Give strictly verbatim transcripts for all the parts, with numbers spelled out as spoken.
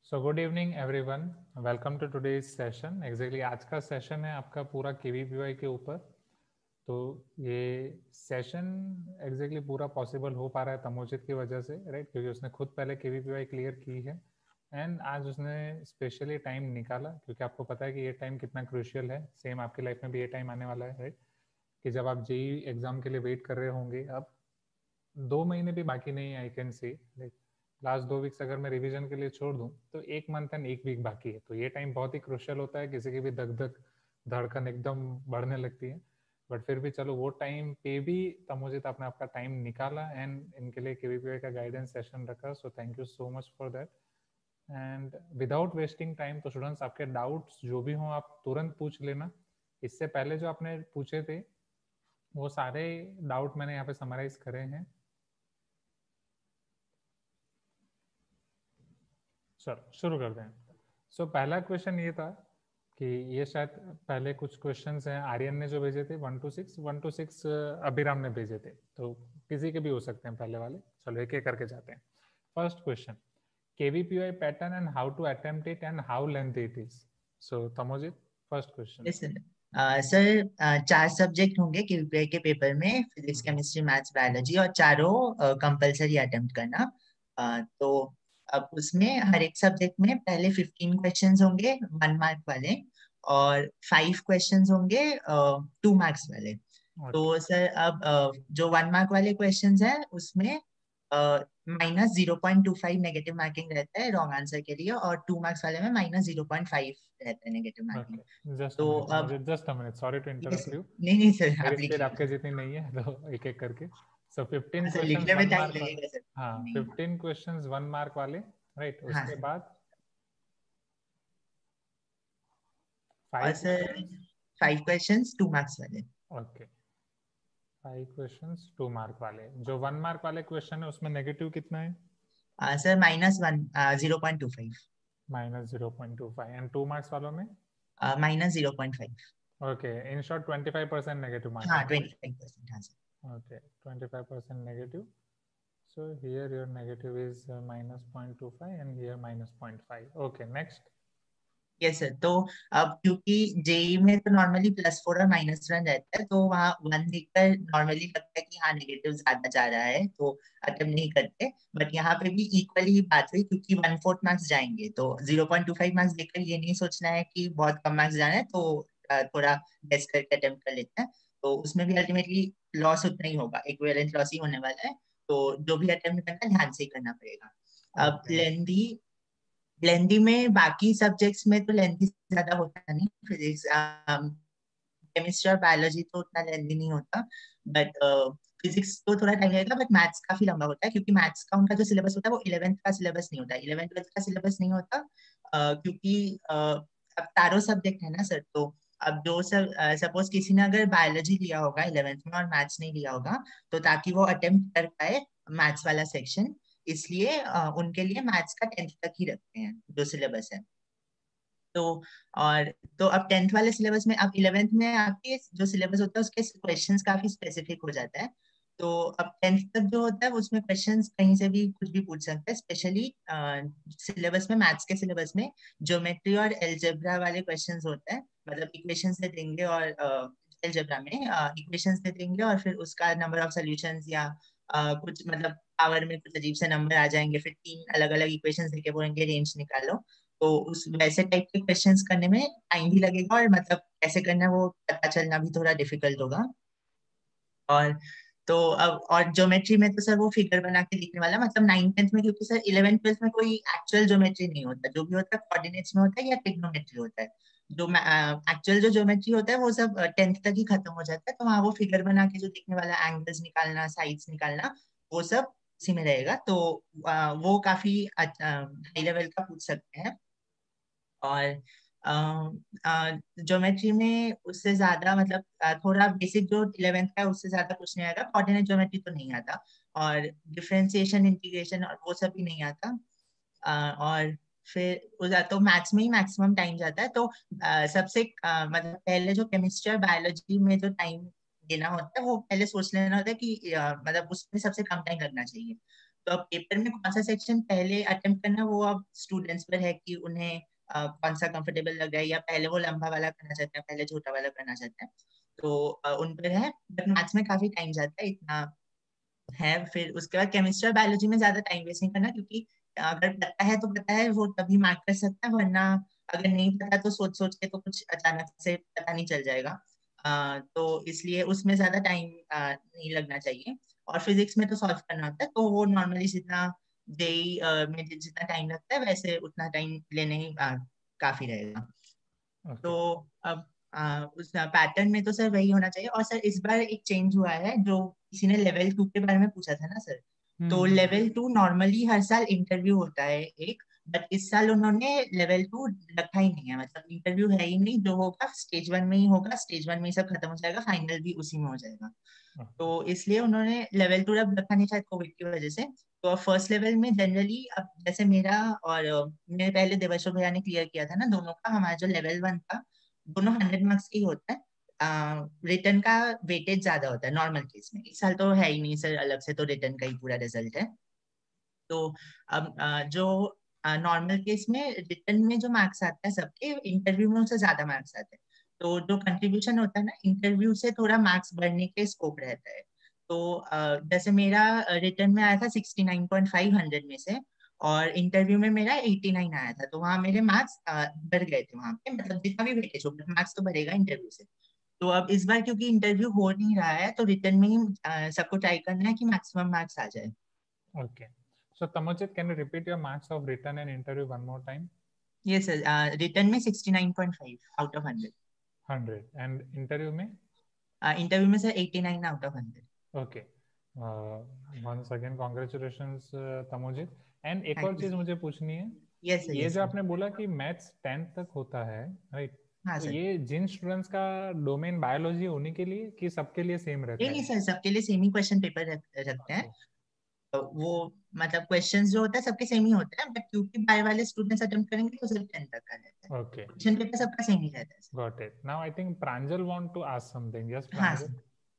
So good evening everyone, welcome to today's session. Exactly आज का session है आपका पूरा केवीपीवाई के ऊपर। तो ये सेशन एग्जैक्टली पूरा पॉसिबल हो पा रहा है तमोजित की वजह से, राइट, क्योंकि उसने खुद पहले केवीपीवाई क्लियर की है एंड आज उसने स्पेशली टाइम निकाला, क्योंकि आपको पता है कि ये टाइम कितना क्रूशियल है। सेम आपकी लाइफ में भी ये टाइम आने वाला है, राइट, कि जब आप जेई एग्जाम के लिए वेट कर रहे होंगे। अब दो महीने भी बाकी नहीं है, I can see, like last दो वीक्स अगर मैं रिवीजन के लिए छोड़ दूं तो एक मंथ एंड एक वीक बाकी है। तो ये टाइम बहुत ही क्रुशियल होता है, किसी की भी धक धक धड़कन एकदम बढ़ने लगती है। बट फिर भी चलो, वो टाइम पे भी तमोजित आपने आपका टाइम निकाला एंड इनके लिए केवीपीआई का गाइडेंस सेशन रखा। So thank you so much for that. And without wasting time, तो स्टूडेंट्स आपके डाउट्स जो भी हों आप तुरंत पूछ लेना। इससे पहले जो आपने पूछे थे वो सारे डाउट मैंने यहाँ पे समराइज करे हैं। चलो शुरू करते हैं। सो so, पहला क्वेश्चन ये था कि ये शायद पहले कुछ क्वेश्चंस हैं आर्यन ने जो भेजे थे, one two six one two six Abhiram ने भेजे थे, तो किसी के भी हो सकते हैं पहले वाले। चलो एक एक करके जाते हैं। First question, KVPY pattern and how to attempt it and how length it is. So Tamojit, first question. Sir चार सब्जेक्ट होंगे केवीपीआई के पेपर में, फिजिक्स, केमिस्ट्री, मैथ्स, बायोलॉजी, और चारों कंपलसरी अटेम्प्ट करना। uh, तो अब उसमें हर एक सब्जेक्ट में पहले फिफ्टीन क्वेश्चंस होंगे वन मार्क वाले, और फाइव क्वेश्चंस होंगे टू मार्क्स वाले। okay. तो सर अब uh, जो वन मार्क वाले क्वेश्चंस हैं उसमें minus zero point two five negative marking रहता है रॉन्ग आंसर के लिए, और टू मार्क्स वाले में माइनस जीरो पॉइंट फाइव रहता है negative marking. okay. Just a तो मिनट अब मुझे, just a minute, sorry to yes, interrupt you. नहीं नहीं सर, आप मेरी स्पीड लिखिए। आपके जितनी नहीं है, तो एक एक करके। सो फिफ्टीन सर क्वेश्चंस लिखने में वन टाइम मार्क। लगेगा सर। हाँ, नहीं, फिफ्टीन क्वेश्चंस वन मार्क वाले, राइट। हाँ उसके सर। बाद और five sir questions. Five questions two marks वाले। Okay, five questions two mark वाले। जो वन मार्क वाले क्वेश्चन है उसमें नेगेटिव कितना है? आ, sir minus one zero point two five. Minus zero point two five. And two marks वालों में? Minus zero point five. Okay, in short twenty five percent negative हाँ, marking, twenty right. Five percent हाँ sir. Okay, twenty five percent negative. So here your negative is uh, minus zero point two five and here minus zero point five. Okay, next. Yes sir. तो अब क्योंकि JEE में तो normally plus four और minus one रहता है, तो वहाँ वन देखकर नॉर्मली लगता है कि हाँ नेगेटिव ज्यादा जा रहा है, तो अटेम्प्ट नहीं करते। बट यहाँ पे भी इक्वली ही बात हुई, क्योंकि वन फोर्थ मार्क्स जाएंगे, तो zero point two five marks देखकर ये नहीं सोचना है कि बहुत कम मार्क्स जाना है, तो अ, थोड़ा गेस करके अटेम्प्ट कर लेते हैं। तो उसमें भी अल्टीमेटली लॉस उतना ही होगा, इक्विवेलेंट लॉस ही होने वाला है। तो जो भी अटेम्प्ट करना है ध्यान से ही करना पड़ेगा। अब Okay. लेंदी लेंदी में बाकी सब्जेक्ट्स में तो लेंदी ज्यादा होता नहीं, फिजिक्स, केमिस्ट्री और बायोलॉजी तो उतना लेंदी नहीं होता। बट फिजिक्स तो थोड़ा टाइम लगेगा, बट मैथ्स काफी लंबा होता है, क्योंकि मैथ्स का उनका जो सिलेबस होता है वो इलेवेंथ का सिलेबस नहीं होता, इलेवेंथ ट्वेल्थ का सिलेबस नहीं होता। अ, क्योंकि अ, अब चारों सब्जेक्ट है ना सर। तो अब जो सब सपोज किसी ने अगर बायोलॉजी लिया होगा इलेवेंथ में और मैथ्स नहीं लिया होगा, तो ताकि वो अटेम्प्ट कर पाए मैथ्स वाला सेक्शन, इसलिए अ, उनके लिए मैथ्स का टेंथ तक ही रखते हैं जो सिलेबस है। तो और तो अब टेंथ वाले सिलेबस में, अब इलेवेंथ में आपके जो सिलेबस होता है उसके क्वेश्चंस काफी स्पेसिफिक हो जाता है। तो अब टेंथ तक जो होता है उसमें क्वेश्चंस कहीं से भी कुछ भी पूछ सकते हैं, स्पेशली सिलेबस में, मैथ्स के सिलेबस में ज्योमेट्री और एल्जेब्रा वाले क्वेश्चंस होते हैं। मतलब इक्वेशंस दे देंगे, और एल्जेब्रा में इक्वेशंस दे देंगे, और फिर उसका नंबर ऑफ सॉल्यूशंस या अ, कुछ मतलब पावर में कुछ अजीब से नंबर आ जाएंगे, फिर तीन अलग अलग इक्वेशंस देके बोलेंगे रेंज निकालो। तो उस वैसे टाइप के क्वेश्चंस करने में टाइम भी लगेगा, और मतलब कैसे करना है वो पता चलना भी थोड़ा डिफिकल्ट होगा। और तो अब और ज्योमेट्री में तो सर वो फिगर बना के लिखने वाला, मतलब नाइन टेंथ में, क्योंकि सर इलेवेंथ ट्वेल्थ में कोई एक्चुअल ज्योमेट्री नहीं होता, जो भी होता है कोऑर्डिनेट्स में होता है या ट्रिग्नोमेट्री होता है। जो एक्चुअल जो ज्योमेट्री होता है वो सब टेंथ तक ही खत्म हो जाता है, तो वहाँ वो फिगर बना के जो लिखने वाला, एंगल्स निकालना, साइड्स निकालना, वो सब उसी में रहेगा। तो आ, वो काफी हाई लेवल का पूछ सकते हैं। और ज्योमेट्री में उससे ज्यादा मतलब अ, थोड़ा बेसिक जो इलेवेंथ का है उससे ज्यादा कुछ नहीं आएगा, कोऑर्डिनेट ज्योमेट्री तो नहीं आता, और डिफरेंशिएशन, इंटीग्रेशन और वो सब भी नहीं आता। अ, और फिर उस तो मैथ्स में ही मैक्सिमम टाइम जाता है। तो अ, सबसे अ, मतलब पहले जो केमिस्ट्री और बायोलॉजी में जो टाइम देना होता है वो पहले सोच लेना होता है कि अ, मतलब उसमें सबसे कम टाइम लगना चाहिए। तो अब पेपर में कौन सा सेक्शन पहले अटेम्प्ट करना वो अब स्टूडेंट्स पर है कि उन्हें uh, कौन सा कंफर्टेबल लग रहा है, या पहले वो लंबा वाला करना चाहते हैं, पहले छोटा वाला करना चाहते हैं, तो uh, उन पर है। बट मैथ्स में काफी टाइम जाता है, इतना है। फिर उसके बाद केमिस्ट्री और बायोलॉजी में ज्यादा टाइम वेस्ट नहीं करना, क्योंकि अगर पता है तो पता है, वो तभी मार्क कर सकता है, वरना अगर नहीं पता तो सोच सोच के तो कुछ अचानक से पता नहीं चल जाएगा। आ, तो इसलिए उसमें ज्यादा टाइम नहीं लगना चाहिए। और फिजिक्स में तो सॉल्व करना होता है, तो वो नॉर्मली जितना जेई में जितना टाइम लगता है वैसे उतना टाइम लेने ही आ, काफी रहेगा। ओके। तो अब आ, उस पैटर्न में तो सर वही होना चाहिए। और सर इस बार एक चेंज हुआ है, जो किसी ने लेवल टू के बारे में पूछा था ना सर, तो हम्म। लेवल टू नॉर्मली हर साल इंटरव्यू होता है एक, बट इस साल उन्होंने लेवल टू रखा ही नहीं है, मतलब इंटरव्यू है ही नहीं। जो होगा स्टेज वन में ही होगा, स्टेज वन में ही सब खत्म हो जाएगा, फाइनल भी उसी में हो जाएगा। तो ओके। इसलिए उन्होंने लेवल टू अब रखा नहीं, शायद कोविड की वजह से। तो फर्स्ट लेवल में जनरली अब जैसे मेरा और अ, मेरे पहले देवाशो भैया ने क्लियर किया था ना दोनों का, हमारा जो लेवल वन था दोनों हंड्रेड मार्क्स की होता है। रिटर्न का वेटेज ज्यादा होता है नॉर्मल केस में, इस साल तो है ही नहीं सर अलग से, तो रिटर्न का ही पूरा रिजल्ट है। तो अब अ, जो नॉर्मल केस में रिटर्न में जो मार्क्स आते हैं सबके, इंटरव्यू में उससे ज्यादा मार्क्स आते हैं। तो जो कंट्रीब्यूशन होता है ना, इंटरव्यू से थोड़ा मार्क्स बढ़ने के स्कोप रहता है। तो अ, जैसे मेरा रिटर्न में आया था sixty nine point five hundred में से, और इंटरव्यू में मेरा एटी नाइन आया था, तो वहां मेरे मार्क्स बढ़ गए थे वहां पे, मतलब जितना भी वेटेज हो मार्क्स तो बढ़ेगा इंटरव्यू से। तो अब इस बार क्योंकि इंटरव्यू हो नहीं रहा है, तो रिटर्न में ही अ, सबको ट्राई करना है कि मैक्सिमम मार्क्स आ जाए। Okay. So Tamojit, can you repeat your marks of written and interview one more time? ये सर रिटर्न में sixty nine point five out of hundred, hundred and interview में? Interview में sir eighty nine out of hundred. Okay. Once again congratulations Tamojit. And एक और thank चीज you. मुझे पूछनी है, यस सर, कि ये यस जो सर। आपने बोला कि मैथ्स टेंथ तक होता है, राइट? हाँ तो सर। ये जिन स्टूडेंट्स का डोमेन बायोलॉजी होने के लिए कि सबके लिए सेम नहीं रहता नहीं है? सर, सबके लिए सेम ही क्वेश्चन पेपर रख, रखते हैं। ओके। तो वो मतलब क्वेश्चंस जो होता है सबके सेम ही होते हैं, बट क्योंकि बायो वाले स्टूडेंट्स अटेम्प्ट करेंगे तो सिर्फ टेन तक का रहता है, ओके, क्वेश्चन पेपर सबका सेम ही रहता है sir. Got it. Now I think Pranjal want to ask something. Yes हाँ प्रांजल। सर।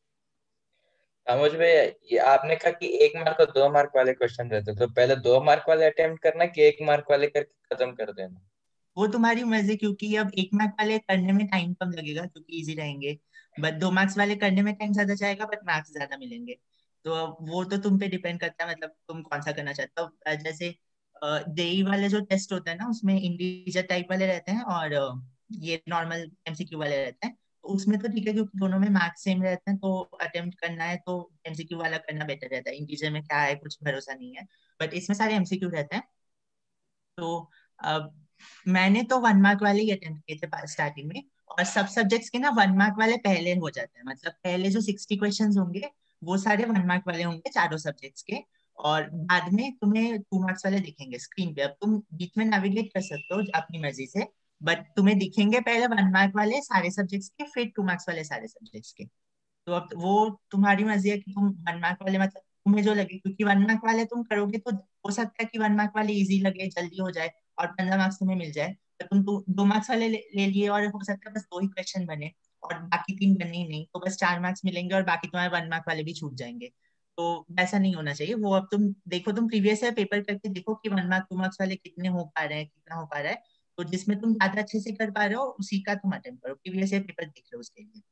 मुझ में ये आपने कहा कि एक मार्क और दो मार्क वाले क्वेश्चन रहते, तो पहले दो मार्क वाले अटेम्प्ट करना कि एक मार्क वाले करके खत्म कर देना? वो तुम्हारी मर्जी, क्योंकि अब एक मार्क वाले करने में टाइम कम लगेगा क्योंकि इजी रहेंगे, बट दो मार्क्स वाले करने में टाइम ज्यादा जाएगा बट मार्क्स ज्यादा मिलेंगे। तो अब वो तो तुम पे डिपेंड करता है, मतलब तुम कौन सा करना चाहते हो। अ, जैसे जेई वाले जो टेस्ट होता है ना, उसमें इंडिविजुअल टाइप वाले रहते हैं, और अ, ये नॉर्मल एमसीक्यू वाले रहते हैं। तो उसमें तो ठीक है, क्योंकि दोनों में मार्क्स सेम रहते हैं, तो अटेम्प्ट करना है तो एमसीक्यू वाला करना बेटर रहता है। इंटीजर में क्या है कुछ भरोसा नहीं है, बट इसमें सारे एमसीक्यू रहते हैं। तो अब मैंने तो वन मार्क वाले ही अटेम्प्ट किए थे स्टार्टिंग में, और सब सब्जेक्ट्स के ना वन मार्क वाले पहले हो जाते हैं, मतलब पहले जो सिक्सटी क्वेश्चंस होंगे वो सारे वन मार्क वाले होंगे चारों सब्जेक्ट्स के। और बाद में तुम्हें टू मार्क्स वाले दिखेंगे स्क्रीन पे, अब तुम बीच में नेविगेट कर सकते हो अपनी मर्जी से, बट तुम्हें दिखेंगे पहले वन मार्क वाले सारे सब्जेक्ट्स के, फिर टू मार्क्स वाले सारे सब्जेक्ट्स के। तो अब वो तुम्हारी मर्जी है कि तुम वन मार्क वाले, मतलब तुम्हें जो लगे, क्योंकि वन मार्क वाले तुम करोगे तो हो सकता है कि वन मार्क वाले इजी लगे, जल्दी हो जाए और पंद्रह मार्क्स तुम्हें मिल जाए। तो तुम दो, दो मार्क्स वाले ले, ले लिए, और हो सकता है बस दो ही क्वेश्चन बने और बाकी तीन बने ही नहीं, तो बस चार मार्क्स मिलेंगे और बाकी तुम्हारे वन मार्क वाले भी छूट जाएंगे। तो वैसा नहीं होना चाहिए। वो अब तुम देखो, तुम प्रीवियस ईयर पेपर करके देखो कि वन मार्क टू मार्क्स वाले कितने हो पा रहे हैं, कितना हो पा रहा है। तो जिसमें तुम ज्यादा अच्छे से कर पा रहे हो उसी का तुम अटेम्प्ट करो, प्रीवियस ईयर पेपर देख लो उसके लिए।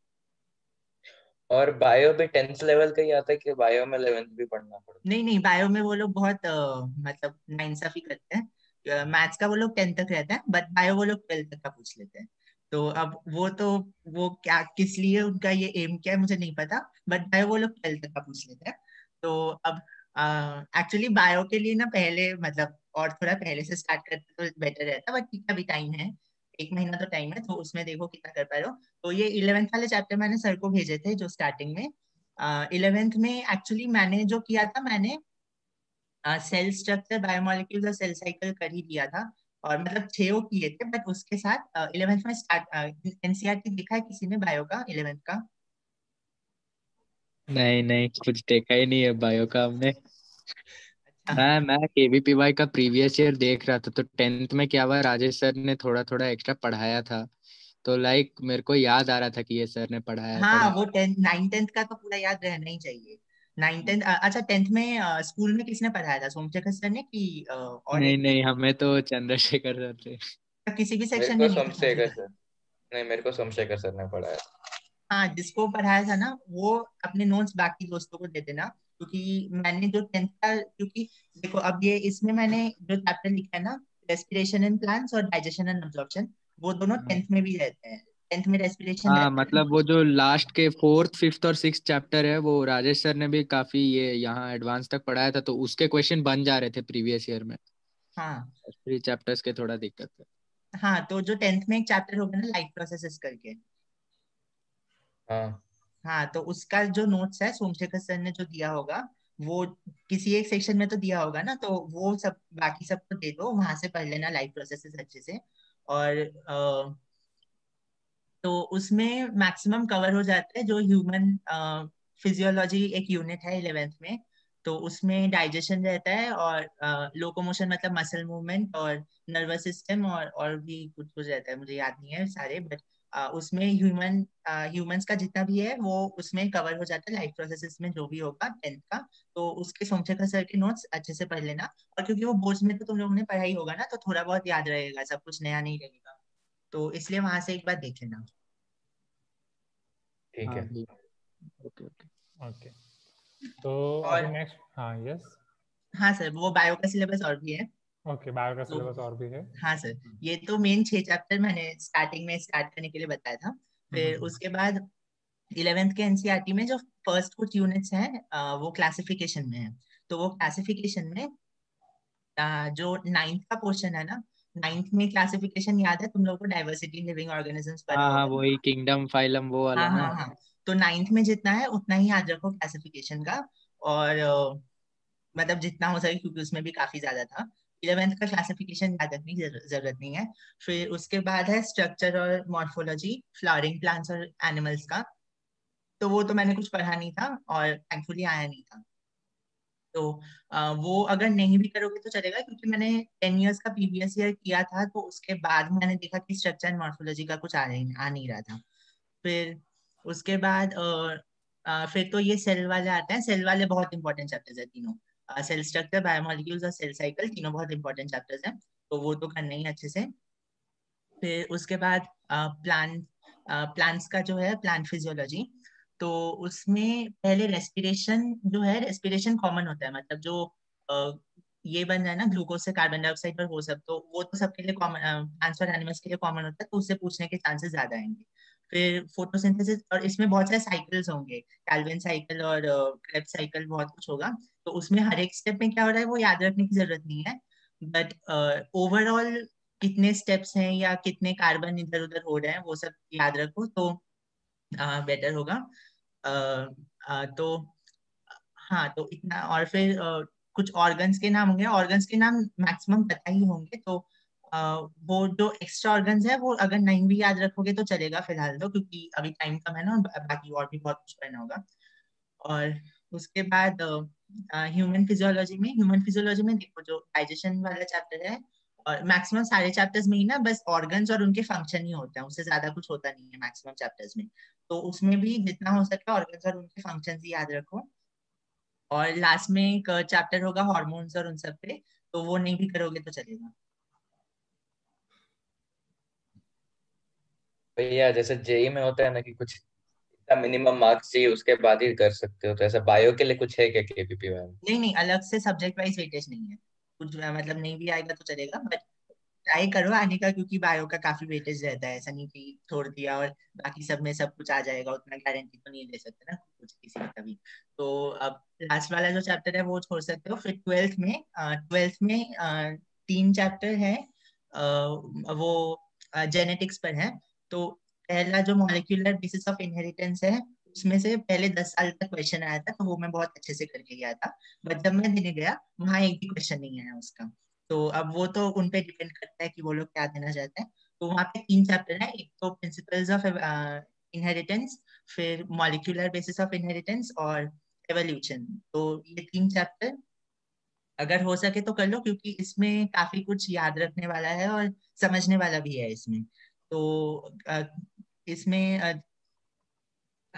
और बायो भी टेंथ लेवल का ही आता है कि बायो में इलेवेंथ भी पढ़ना पड़ता नहीं नहीं, बायो में वो लोग बहुत अ, मतलब नाइंसाफी करते हैं। मैथ्स का वो लोग टेंथ तक रहता है, बट बायो वो लोग ट्वेल्थ तक का पूछ लेते हैं। तो अब वो तो वो क्या किस लिए उनका ये एम क्या है मुझे नहीं पता, बट बायो वो लोग ट्वेल्थ तक का पूछ लेते हैं। तो अब एक्चुअली बायो के लिए ना पहले मतलब और थोड़ा पहले से स्टार्ट करते तो बेटर रहता, बट ठीक है अभी टाइम है, एक महीना तो टाइम है, तो उसमें देखो कितना कर पा रहे हो। तो ये इलेवेंथ वाले चैप्टर मैंने सर को भेजे थे जो स्टार्टिंग में। इलेवेंथ में एक्चुअली मैंने जो किया था, मैंने सेल स्ट्रक्चर बायोमोलिक्यूल्स और सेल साइकिल कर ही दिया था, और मतलब छह वो किए थे, बट उसके साथ इलेवेंथ में स्टार्ट एनसीईआरटी देखा है किसी ने बायो का इलेवेंथ का? नहीं नहीं, कुछ देखा ही नहीं है बायो का हमने। अच्छा। मैं मैं केवीपीवाई का प्रीवियस ईयर देख रहा था, तो टेंथ में क्या हुआ, राजेश सर ने थोड़ा थोड़ा एक्स्ट्रा पढ़ाया था, तो लाइक मेरे को याद आ रहा था कि ये सर ने पढ़ाया था हाँ, लाइक। वो टेंथ नाइन टेंथ का तो पूरा याद रहना ही चाहिए। नाइन टेंथ अच्छा टेंथ में स्कूल में किसने पढ़ाया था, सोमशेखर सर ने कि अ, और नहीं एक नहीं, हमें तो चंद्रशेखर सर थे। किसी भी मेरे सेक्शन में को नहीं थे सोमशेखर सोमशेखर? सर नहीं मेरे को सोमशेखर सर ने पढ़ाया। हाँ, जिसको पढ़ाया था ना वो अपने नोट्स बाकी दोस्तों को दे देना, क्योंकि मैंने जो टेंथ का, क्योंकि देखो अब ये इसमें मैंने जो चैप्टर लिखा है ना, रेस्पिरेशन एंड प्लांट्स और डाइजेशन एंड अब्जॉर्प्शन, वो दोनों हाँ टेंथ में भी रहते हैं। टेंथ में रेस्पिरेशन हाँ, रहता है। मतलब वो जो लास्ट के फोर्थ फिफ्थ और सिक्स चैप्टर है वो राजेश सर ने भी काफी ये यहाँ एडवांस तक पढ़ाया था, तो उसके क्वेश्चन बन जा रहे थे प्रीवियस ईयर में। हाँ थ्री चैप्टर्स के थोड़ा दिक्कत है। हाँ, तो जो टेंथ में एक चैप्टर होगा ना लाइफ प्रोसेसेस करके, हाँ हाँ तो उसका जो नोट्स है सोमशेखर सर ने जो दिया होगा, वो किसी एक सेक्शन में तो दिया होगा ना, तो वो सब बाकी सबको दे दो, वहां से पढ़ लेना लाइफ प्रोसेसेस अच्छे से। और अ, तो उसमें मैक्सिमम कवर हो जाता है। जो ह्यूमन फिजियोलॉजी एक यूनिट है इलेवेंथ में, तो उसमें डाइजेशन रहता है और लोकोमोशन मतलब मसल मूवमेंट और नर्वस सिस्टम और और भी कुछ कुछ रहता है, मुझे याद नहीं है सारे, बट उसमें ह्यूमन ह्यूमंस का जितना भी है वो उसमें कवर हो जाता है लाइफ प्रोसेसेस में जो भी होगा टेंथ का। तो उसके सोमशेखर सर के नोट्स अच्छे से पढ़ लेना, और क्योंकि वो बोर्ड्स में तो तुम लोगों ने पढ़ाई होगा ना, तो थोड़ा बहुत याद रहेगा, सब कुछ नया नहीं लगेगा, तो इसलिए वहां से एक बार देख लेना। ठीक हाँ है। भैया, ओके ओके। ओके, तो अभी और नेक्स्ट, हाँ यस, हाँ सर, वो बायो का सिलेबस और भी है। ओके, बायो का तो सिलेबस और भी है। हाँ सर, ये तो मेन छह चैप्टर मैंने स्टार्टिंग में स्टार्ट करने के लिए बताया था। फिर हम्म, उसके बाद इलेवेंथ के एनसीईआरटी में जो फर्स्ट कुछ यूनिट्स हैं अ, वो क्लासिफिकेशन में है। तो वो क्लासिफिकेशन में अ, जो नाइन्थ का पोर्शन है ना, नाइन्थ में क्लासिफिकेशन याद है तुम लोगों को, डाइवर्सिटी लिविंग ऑर्गेनिजम्स पढ़ा हाँ हाँ, होगा। वही किंगडम फाइलम वो हाँ वाला ना। हाँ हाँ, तो नाइन्थ में जितना है उतना ही याद रखो क्लासिफिकेशन का। और अ, मतलब जितना हो सके, क्योंकि उसमें भी काफी ज्यादा था। इलेवेंथ का क्लासिफिकेशन याद रखने की जरूर- जरूरत नहीं है। फिर उसके बाद है स्ट्रक्चर और मॉर्फोलॉजी फ्लावरिंग प्लांट्स और एनिमल्स का, तो वो तो मैंने कुछ पढ़ा नहीं था और थैंकफुली आया नहीं था। तो अ, वो अगर नहीं भी करोगे तो चलेगा, क्योंकि मैंने टेन इयर्स का प्रीवियस ईयर किया था, तो उसके बाद मैंने देखा कि स्ट्रक्चर एंड मॉर्फोलॉजी का कुछ आ नहीं आ नहीं रहा था। फिर उसके बाद अ, अ, फिर तो ये सेल वाले आते हैं। सेल वाले बहुत इंपॉर्टेंट चैप्टर्स है तीनों, सेल स्ट्रक्चर, बायोमोलिक्यूल्स और सेल साइकिल, तीनों बहुत इंपॉर्टेंट चैप्टर्स हैं, तो वो तो करना ही अच्छे से। फिर उसके बाद प्लांट प्लांट्स का जो है प्लांट फिजियोलॉजी, तो उसमें पहले रेस्पिरेशन जो है, रेस्पिरेशन कॉमन होता है, मतलब जो अ, ये बन रहा है ना ग्लूकोज से कार्बन डाइऑक्साइड और वो सब, तो वो तो सबके लिए कॉमन, प्लांट्स और एनिमल्स के लिए कॉमन होता है, तो उससे पूछने के चांसेस ज्यादा आएंगे। फिर फोटोसिंथेसिस, और इसमें बहुत सारे साइकिल्स होंगे, कैल्विन साइकिल और क्रेब्स साइकिल, बहुत कुछ होगा, तो उसमें हर एक स्टेप में क्या हो रहा है वो याद रखने की जरूरत नहीं है, बट ओवरऑल कितने स्टेप्स हैं या कितने कार्बन इधर उधर हो रहे हैं वो सब याद रखो, तो बेटर होगा। अ, अ, तो हाँ, तो इतना। और फिर अ, कुछ ऑर्गन्स के नाम होंगे, ऑर्गन्स के नाम मैक्सिमम पता ही होंगे, तो अ, वो जो एक्स्ट्रा ऑर्गन्स है वो अगर नहीं भी याद रखोगे तो चलेगा फिलहाल तो, क्योंकि अभी टाइम कम है ना, और बा- बाकी और भी बहुत कुछ करना होगा। और उसके बाद ह्यूमन फिजियोलॉजी में ह्यूमन फिजियोलॉजी में देखो जो डाइजेशन वाला चैप्टर है, और मैक्सिमम सारे चैप्टर्स में ही ना बस ऑर्गन्स और उनके फंक्शन ही होते हैं, उससे ज्यादा कुछ होता नहीं है मैक्सिमम चैप्टर्स में, तो उसमें भी जितना हो सके ऑर्गन्स और उनके फंक्शन ही याद रखो। और लास्ट में एक चैप्टर होगा हॉर्मोन्स और उन सब पे, तो वो नहीं भी करोगे तो चलेगा। भैया जैसे जेई में होता है ना कि कुछ मिनिमम मार्क्स चाहिए उसके बाद ही कर सकते हो, तो ऐसा बायो के लिए कुछ है क्या केपीपी में? नहीं नहीं, अलग से सब्जेक्ट वाइज वेटेज नहीं है कुछ, मतलब नहीं भी आएगा तो चलेगा, बट ट्राई करो आने का, क्योंकि बायो का काफी वेटेज रहता है, ऐसा नहीं कि छोड़ दिया और बाकी सब में सब कुछ आ जाएगा, उतना गारंटी तो नहीं दे सकते ना कुछ किसी का भी। तो अब लास्ट वाला जो चैप्टर है वो छोड़ सकते हो। फिर ट्वेल्थ में ट्वेल्थ में अ, तीन चैप्टर है, अ, वो जेनेटिक्स पर है। तो पहला जो मॉलिक्यूलर बेसिस ऑफ इनहेरिटेंस है, उसमें से पहले दस साल तक क्वेश्चन आया था, तो वो मैं बहुत अच्छे से करके गया था, बट जब मैं देने गया वहां एक भी क्वेश्चन नहीं आया उसका। तो अब वो तो उन पे डिपेंड करता है कि वो लोग क्या देना चाहते हैं। तो वहाँ पे तीन चैप्टर है, एक तो प्रिंसिपल्स ऑफ इनहेरिटेंस, फिर मॉलिक्यूलर बेसिस ऑफ इनहेरिटेंस और एवोल्यूशन, तो ये तीन चैप्टर अगर हो सके तो कर लो, क्योंकि इसमें काफी कुछ याद रखने वाला है और समझने वाला भी है इसमें। तो अ, इसमें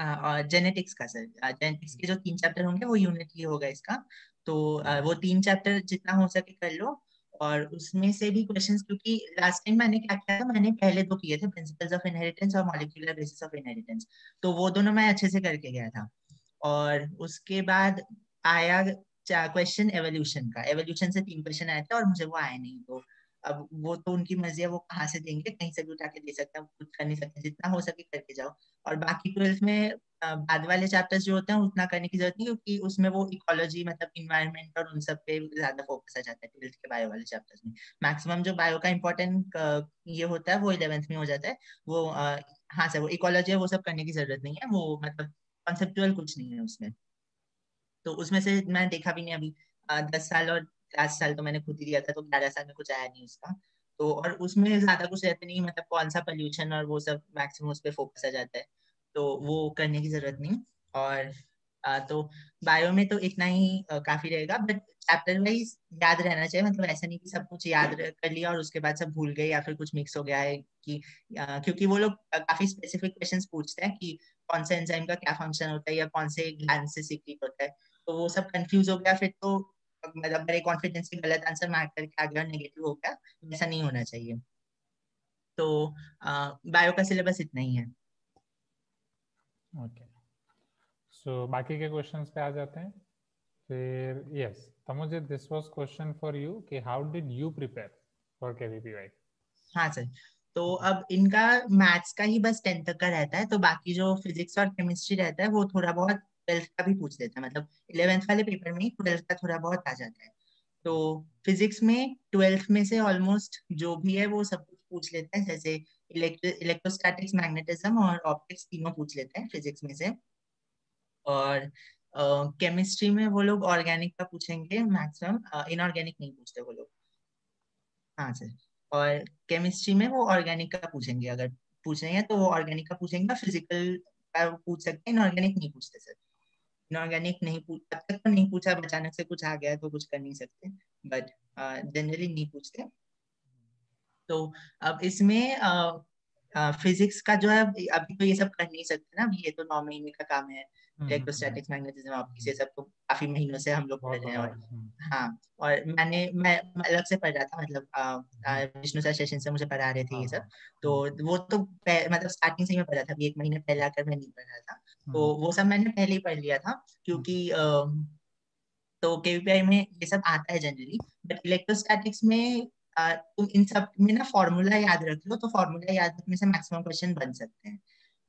आ, और जेनेटिक्स का सर, जेनेटिक्स के जो तीन चैप्टर होंगे वो यूनिटली होगा इसका। तो आ, वो तीन चैप्टर जितना हो सके कर लो। और उसमें से भी क्वेश्चंस, क्योंकि लास्ट टाइम मैंने क्या किया था, मैंने पहले दो किए थे, प्रिंसिपल्स ऑफ इनहेरिटेंस और मॉलिक्यूलर बेसिस ऑफ इनहेरिटेंस, तो वो दोनों मैं अच्छे से करके गया था। और उसके बाद आया क्वेश्चन एवोल्यूशन का। एवोल्यूशन से तीन क्वेश्चन आए थे और मुझे वो आए नहीं, तो अब वो तो उनकी मर्जी है, वो कहाँ से देंगे, कहीं से भी उठा के दे सकते हैं, कुछ कर नहीं सकते, जितना हो सके करके जाओ। और बाकी ट्वेल्थ में अ, बाद वाले चैप्टर्स जो होते हैं उतना करने की जरूरत नहीं, क्योंकि उसमें वो इकोलॉजी मतलब इन्वायरमेंट और उन सब पे ज्यादा फोकस आ जाता है ट्वेल्थ के बायो वाले चैप्टर्स में। मैक्सिमम जो बायो का इम्पोर्टेंट ये होता है वो इलेवेंथ में हो जाता है। वो अ, हाँ सर, वो इकोलॉजी है, वो सब करने की जरूरत नहीं है, वो मतलब कॉन्सेप्चुअल कुछ नहीं है उसमें। तो उसमें से मैं देखा भी नहीं अभी, अ, दस साल और लास्ट साल तो मैंने खुद ही दिया था, तो ग्यारह साल में कुछ आया नहीं उसका। तो और उसमें ज्यादा कुछ रहते नहीं, मतलब कौन सा पोल्यूशन और वो सब मैक्सिमम उस पर फोकस आ जाता है, तो वो करने की जरूरत नहीं। और अ, तो बायो में तो इतना ही अ, काफी रहेगा, बट चैप्टर वाइज याद रहना चाहिए, मतलब ऐसा नहीं कि सब कुछ याद रह- कर लिया और उसके बाद सब भूल गए या फिर कुछ मिक्स हो गया है कि अ, क्योंकि वो लोग अ, काफी स्पेसिफिक क्वेश्चंस पूछते हैं कि कौन सा एंजाइम का क्या फंक्शन होता है या कौन से ग्लैंड से सीक्रेट होता है। तो वो सब कंफ्यूज हो गया फिर तो, मतलब मेरे कॉन्फिडेंस के गलत आंसर मार्क करके आ गया और नेगेटिव हो गया, ऐसा नहीं होना चाहिए। तो बायो का सिलेबस इतना ही है। ओके, सो बाकी के क्वेश्चंस पे आ जाते हैं फिर। Yes Tamojit, this was question for you कि how did you prepare for KVPY? हाँ सर, तो अब इनका मैथ्स का ही बस टेंथ तक का रहता है, तो बाकी जो फिजिक्स और केमिस्ट्री रहता है वो थोड़ा बहुत ट्वेल्थ का भी पूछ लेता है, मतलब इलेवेंथ वाले पेपर में ही ट्वेल्थ का थोड़ा बहुत आ जाता है। तो फिजिक्स में ट्वेल्थ में से ऑलमोस्ट जो भी है वो सब कुछ पूछ लेते हैं, जैसे इलेक्ट्रोस्टैटिक्स, मैग्नेटिज्म और ऑप्टिक्स तीनों पूछ लेते हैं फिजिक्स में से। और केमिस्ट्री में वो लोग ऑर्गेनिक का पूछेंगे मैक्सिमम, इनऑर्गेनिक नहीं पूछते वो लोग। हाँ सर, और केमिस्ट्री में वो ऑर्गेनिक का पूछेंगे, अगर पूछ रहे हैं तो वो ऑर्गेनिक का पूछेंगे, फिजिकल का पूछ सकते हैं, इनऑर्गेनिक नहीं पूछते सर। इनऑर्गेनिक नहीं पूछ, अब तक तो नहीं पूछा, अब अचानक से कुछ आ गया तो कुछ कर नहीं सकते, बट जनरली नहीं पूछते। तो अब इसमें फिजिक्स का जो है, अभी तो ये सब कर नहीं सकते ना, अभी ये तो नौ महीने का काम है। इलेक्ट्रोस्टैटिक्स, मैग्नेटिज्म, ऑप्टिक्स, ये सब तो काफी महीनों से हम लोग पढ़ बहुत रहे हैं। बड़ा और है। हम्म, हाँ, और मैंने मैं मैं अलग से पढ़ रहा था, मतलब अ, अ, विष्णु सर सेशन से मुझे पढ़ा रहे थे हाँ ये सब। हाँ, तो हम्म, वो तो पह- मतलब स्टार्टिंग से ही मैं पढ़ा था, अभी एक महीने पहले आकर मैं नहीं पढ़ रहा था। तो हम्म, वो सब मैंने पहले ही पढ़ लिया था, क्योंकि अ, तो केवीपीआई में ये सब आता है जनरली। बट इलेक्ट्रोस्टैटिक्स में अ, तुम इन सब में ना फॉर्मूला याद रख लो, तो फॉर्मूला याद रखने से मैक्सिमम क्वेश्चन बन सकते हैं।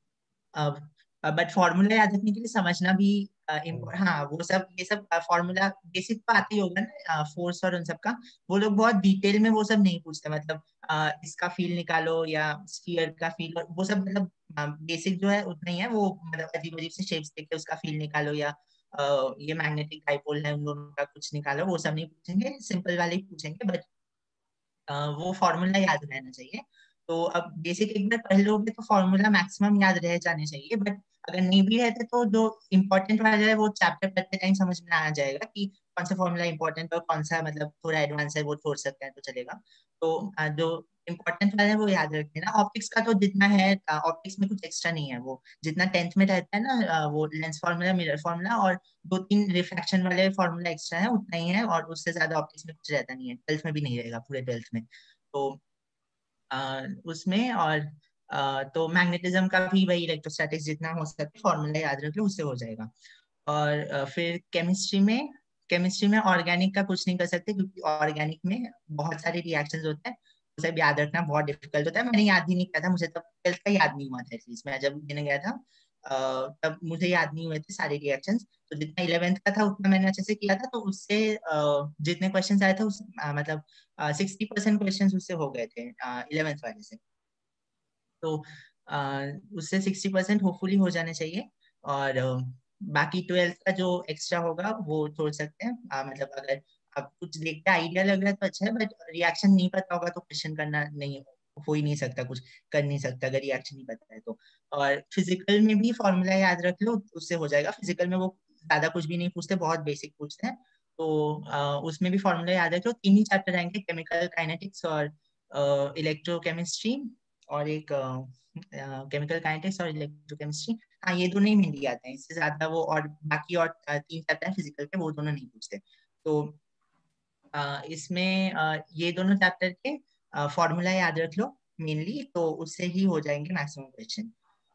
अब बट फॉर्मूला याद रखने के लिए समझना भी अ, इम्प- हाँ, वो सब ये सब फॉर्मूला बेसिक तो आती होगा ना, फोर्स और उन सब का। वो लोग बहुत डिटेल में वो सब नहीं पूछते, मतलब अ, इसका फील निकालो या स्फीयर का फील, और वो सब मतलब बेसिक जो है उतना ही है। वो मतलब अजीब अजीब से शेप्स देके उसका फील निकालो, या अ, ये मैग्नेटिक डाइपोल है उन दोनों का कुछ निकालो, वो सब नहीं पूछेंगे, सिंपल वाले ही पूछेंगे। बट अ, वो फॉर्मूला याद रहना चाहिए। तो अब बेसिक एक बार पढ़ लोगे तो फॉर्मूला मैक्सिमम याद रह जाने चाहिए, बट अगर नहीं भी रहते तो जो इम्पोर्टेंट वाला है वो चैप्टर पढ़ते टाइम समझ में आ जाएगा कि कौन सा फॉर्मूला इंपॉर्टेंट और कौन सा मतलब थोड़ा एडवांस है, वो छोड़ सकते हैं तो चलेगा। तो अ, जो इम्पोर्टेंट वाला है वो याद रख लेना। ऑप्टिक्स का तो जितना है, ऑप्टिक्स में कुछ एक्स्ट्रा नहीं है, वो जितना टेंथ में रहता है ना, अ, वो लेंस फॉर्मूला, मिरर फॉर्मूला और दो तीन रिफ्रैक्शन वाले फॉर्मूला एक्स्ट्रा है, उतना ही है, और उससे ज्यादा ऑप्टिक्स में कुछ रहता नहीं है, ट्वेल्थ में भी नहीं रहेगा, पूरे ट्वेल्थ में। तो आ, उसमें और आ, तो मैग्नेटिज्म का भी वही इलेक्ट्रोस्टैटिक्स जितना हो सके फॉर्मूला याद रख लो, उससे हो जाएगा। और आ, फिर केमिस्ट्री में केमिस्ट्री में ऑर्गेनिक का कुछ नहीं कर सकते, क्योंकि ऑर्गेनिक में बहुत सारे रिएक्शंस होते हैं, उसे भी याद रखना बहुत डिफिकल्ट होता है। मैंने याद ही नहीं किया था, मुझे तब ट्वेल्थ का याद नहीं हुआ था, एटलीस्ट मैं जब देने गया था अ, तब मुझे याद नहीं हुए थे सारे रिएक्शंस। तो जितना इलेवेंथ का था उतना मैंने अच्छे से किया था, तो उससे अ, जितने क्वेश्चन आए थे उस अ, मतलब सिक्सटी परसेंट क्वेश्चन उससे हो गए थे इलेवेंथ वाले से। तो अ, उससे सिक्सटी परसेंट होपफुली हो जाने चाहिए। और अ, बाकी ट्वेल्थ का जो एक्स्ट्रा होगा वो छोड़ सकते हैं। अ, मतलब अगर आप कुछ देख के आइडिया लग रहा है तो अच्छा है, बट रिएक्शन नहीं पता होगा तो क्वेश्चन करना नहीं, हो ही नहीं सकता, कुछ कर नहीं सकता अगर रिएक्शन नहीं पता है तो। और फिजिकल में भी फॉर्मूला याद रख लो, उससे हो जाएगा। फिजिकल में वो ज्यादा कुछ भी नहीं पूछते, बहुत बेसिक पूछते हैं। तो अ, उसमें भी फॉर्मूला याद रख लो। तीन ही चैप्टर आएंगे, केमिकल काइनेटिक्स और इलेक्ट्रोकेमिस्ट्री और एक केमिकल काइनेटिक्स और इलेक्ट्रोकेमिस्ट्री। हाँ, ये दोनों ही मेनली आते हैं, इससे ज्यादा वो और बाकी और uh, तीन चैप्टर हैं फिजिकल के, वो दोनों नहीं पूछते। तो uh, इसमें uh, ये दोनों चैप्टर के फॉर्मूला uh, याद रख लो मेनली, तो उससे ही हो जाएंगे मैक्सिमम क्वेश्चन।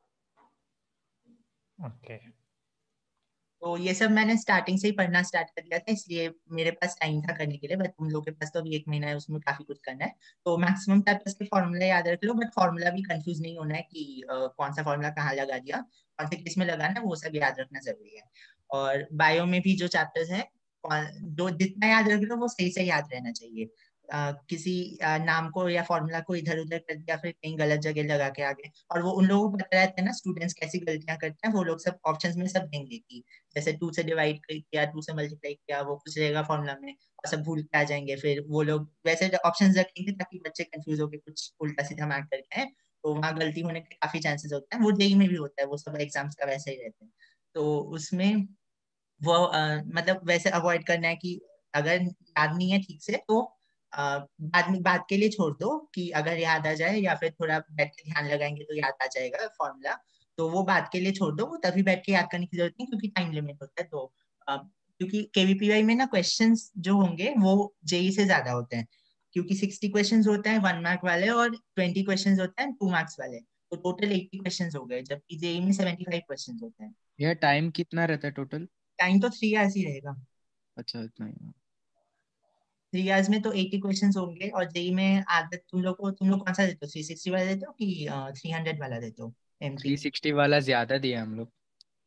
Okay okay. तो ये सब मैंने स्टार्टिंग से ही पढ़ना स्टार्ट कर दिया था, इसलिए मेरे पास टाइम था करने के लिए, बट तुम लोग के पास तो अभी एक महीना है, उसमें काफी कुछ करना है। तो मैक्सिमम चैप्टर्स के फॉर्मूला याद रख लो, बट फॉर्मूला भी कंफ्यूज नहीं होना है कि uh, कौन सा फॉर्मूला कहाँ लगा दिया, कौन से केस में लगाना है, वो सब याद रखना जरूरी है। और बायो में भी जो चैप्टर्स है, जो जितना याद रख लो वो सही से याद रहना चाहिए। Uh, किसी uh, नाम को या फॉर्मूला को इधर उधर कर दिया, फिर कहीं गलत जगह लगा के आगे, और वो उन लोगों को पता रहता है ना स्टूडेंट्स कैसी गलतियां करते हैं, वो लोग सब ऑप्शंस में सब देंगे कि जैसे टू से डिवाइड किया, टू से मल्टीप्लाई किया, वो कुछ रहेगा फॉर्मूला में, और सब भूल के आ जाएंगे। फिर वो लोग वैसे ऑप्शंस रखेंगे ताकि बच्चे कंफ्यूज होकर कुछ उल्टा सीधा मार्क करके आए, तो वहाँ गलती होने के काफी चांसेस होते हैं। वो जेई में भी होता है, वो सब एग्जाम्स का वैसे ही रहते हैं। तो उसमें वो uh, मतलब वैसे अवॉइड करना है कि अगर याद नहीं है ठीक से तो uh, बाद में बात के लिए छोड़ दो, कि अगर याद आ जाए या फिर थोड़ा बैठ के ध्यान लगाएंगे तो याद आ जाएगा फॉर्मूला, तो वो बात के लिए छोड़ दो, वो तभी बैठ के याद करने की जरूरत नहीं, क्योंकि टाइम लिमिट होता है। तो uh, क्योंकि केवीपीवाई में ना क्वेश्चंस जो होंगे वो जेई से ज्यादा होते हैं, क्योंकि सिक्सटी क्वेश्चंस होते हैं वन मार्क वाले और ट्वेंटी क्वेश्चंस होते हैं टू मार्क्स वाले, तो टोटल एट्टी क्वेश्चंस हो गए, जबकि जेई में सेवेंटी फाइव क्वेश्चंस होते हैं। यह टाइम कितना रहता है टोटल? टाइम तो थ्री आवर्स ही रहेगा। अच्छा, इतना ही। थ्री इयर्स में तो एटी क्वेश्चंस होंगे, और जेई में आदत तुम लोग को, तुम लोग कौन सा देते हो, थ्री सिक्सटी वाला देते हो कि थ्री हंड्रेड वाला देते हो एमटी? थ्री सिक्सटी वाला ज्यादा दिया हम लोग,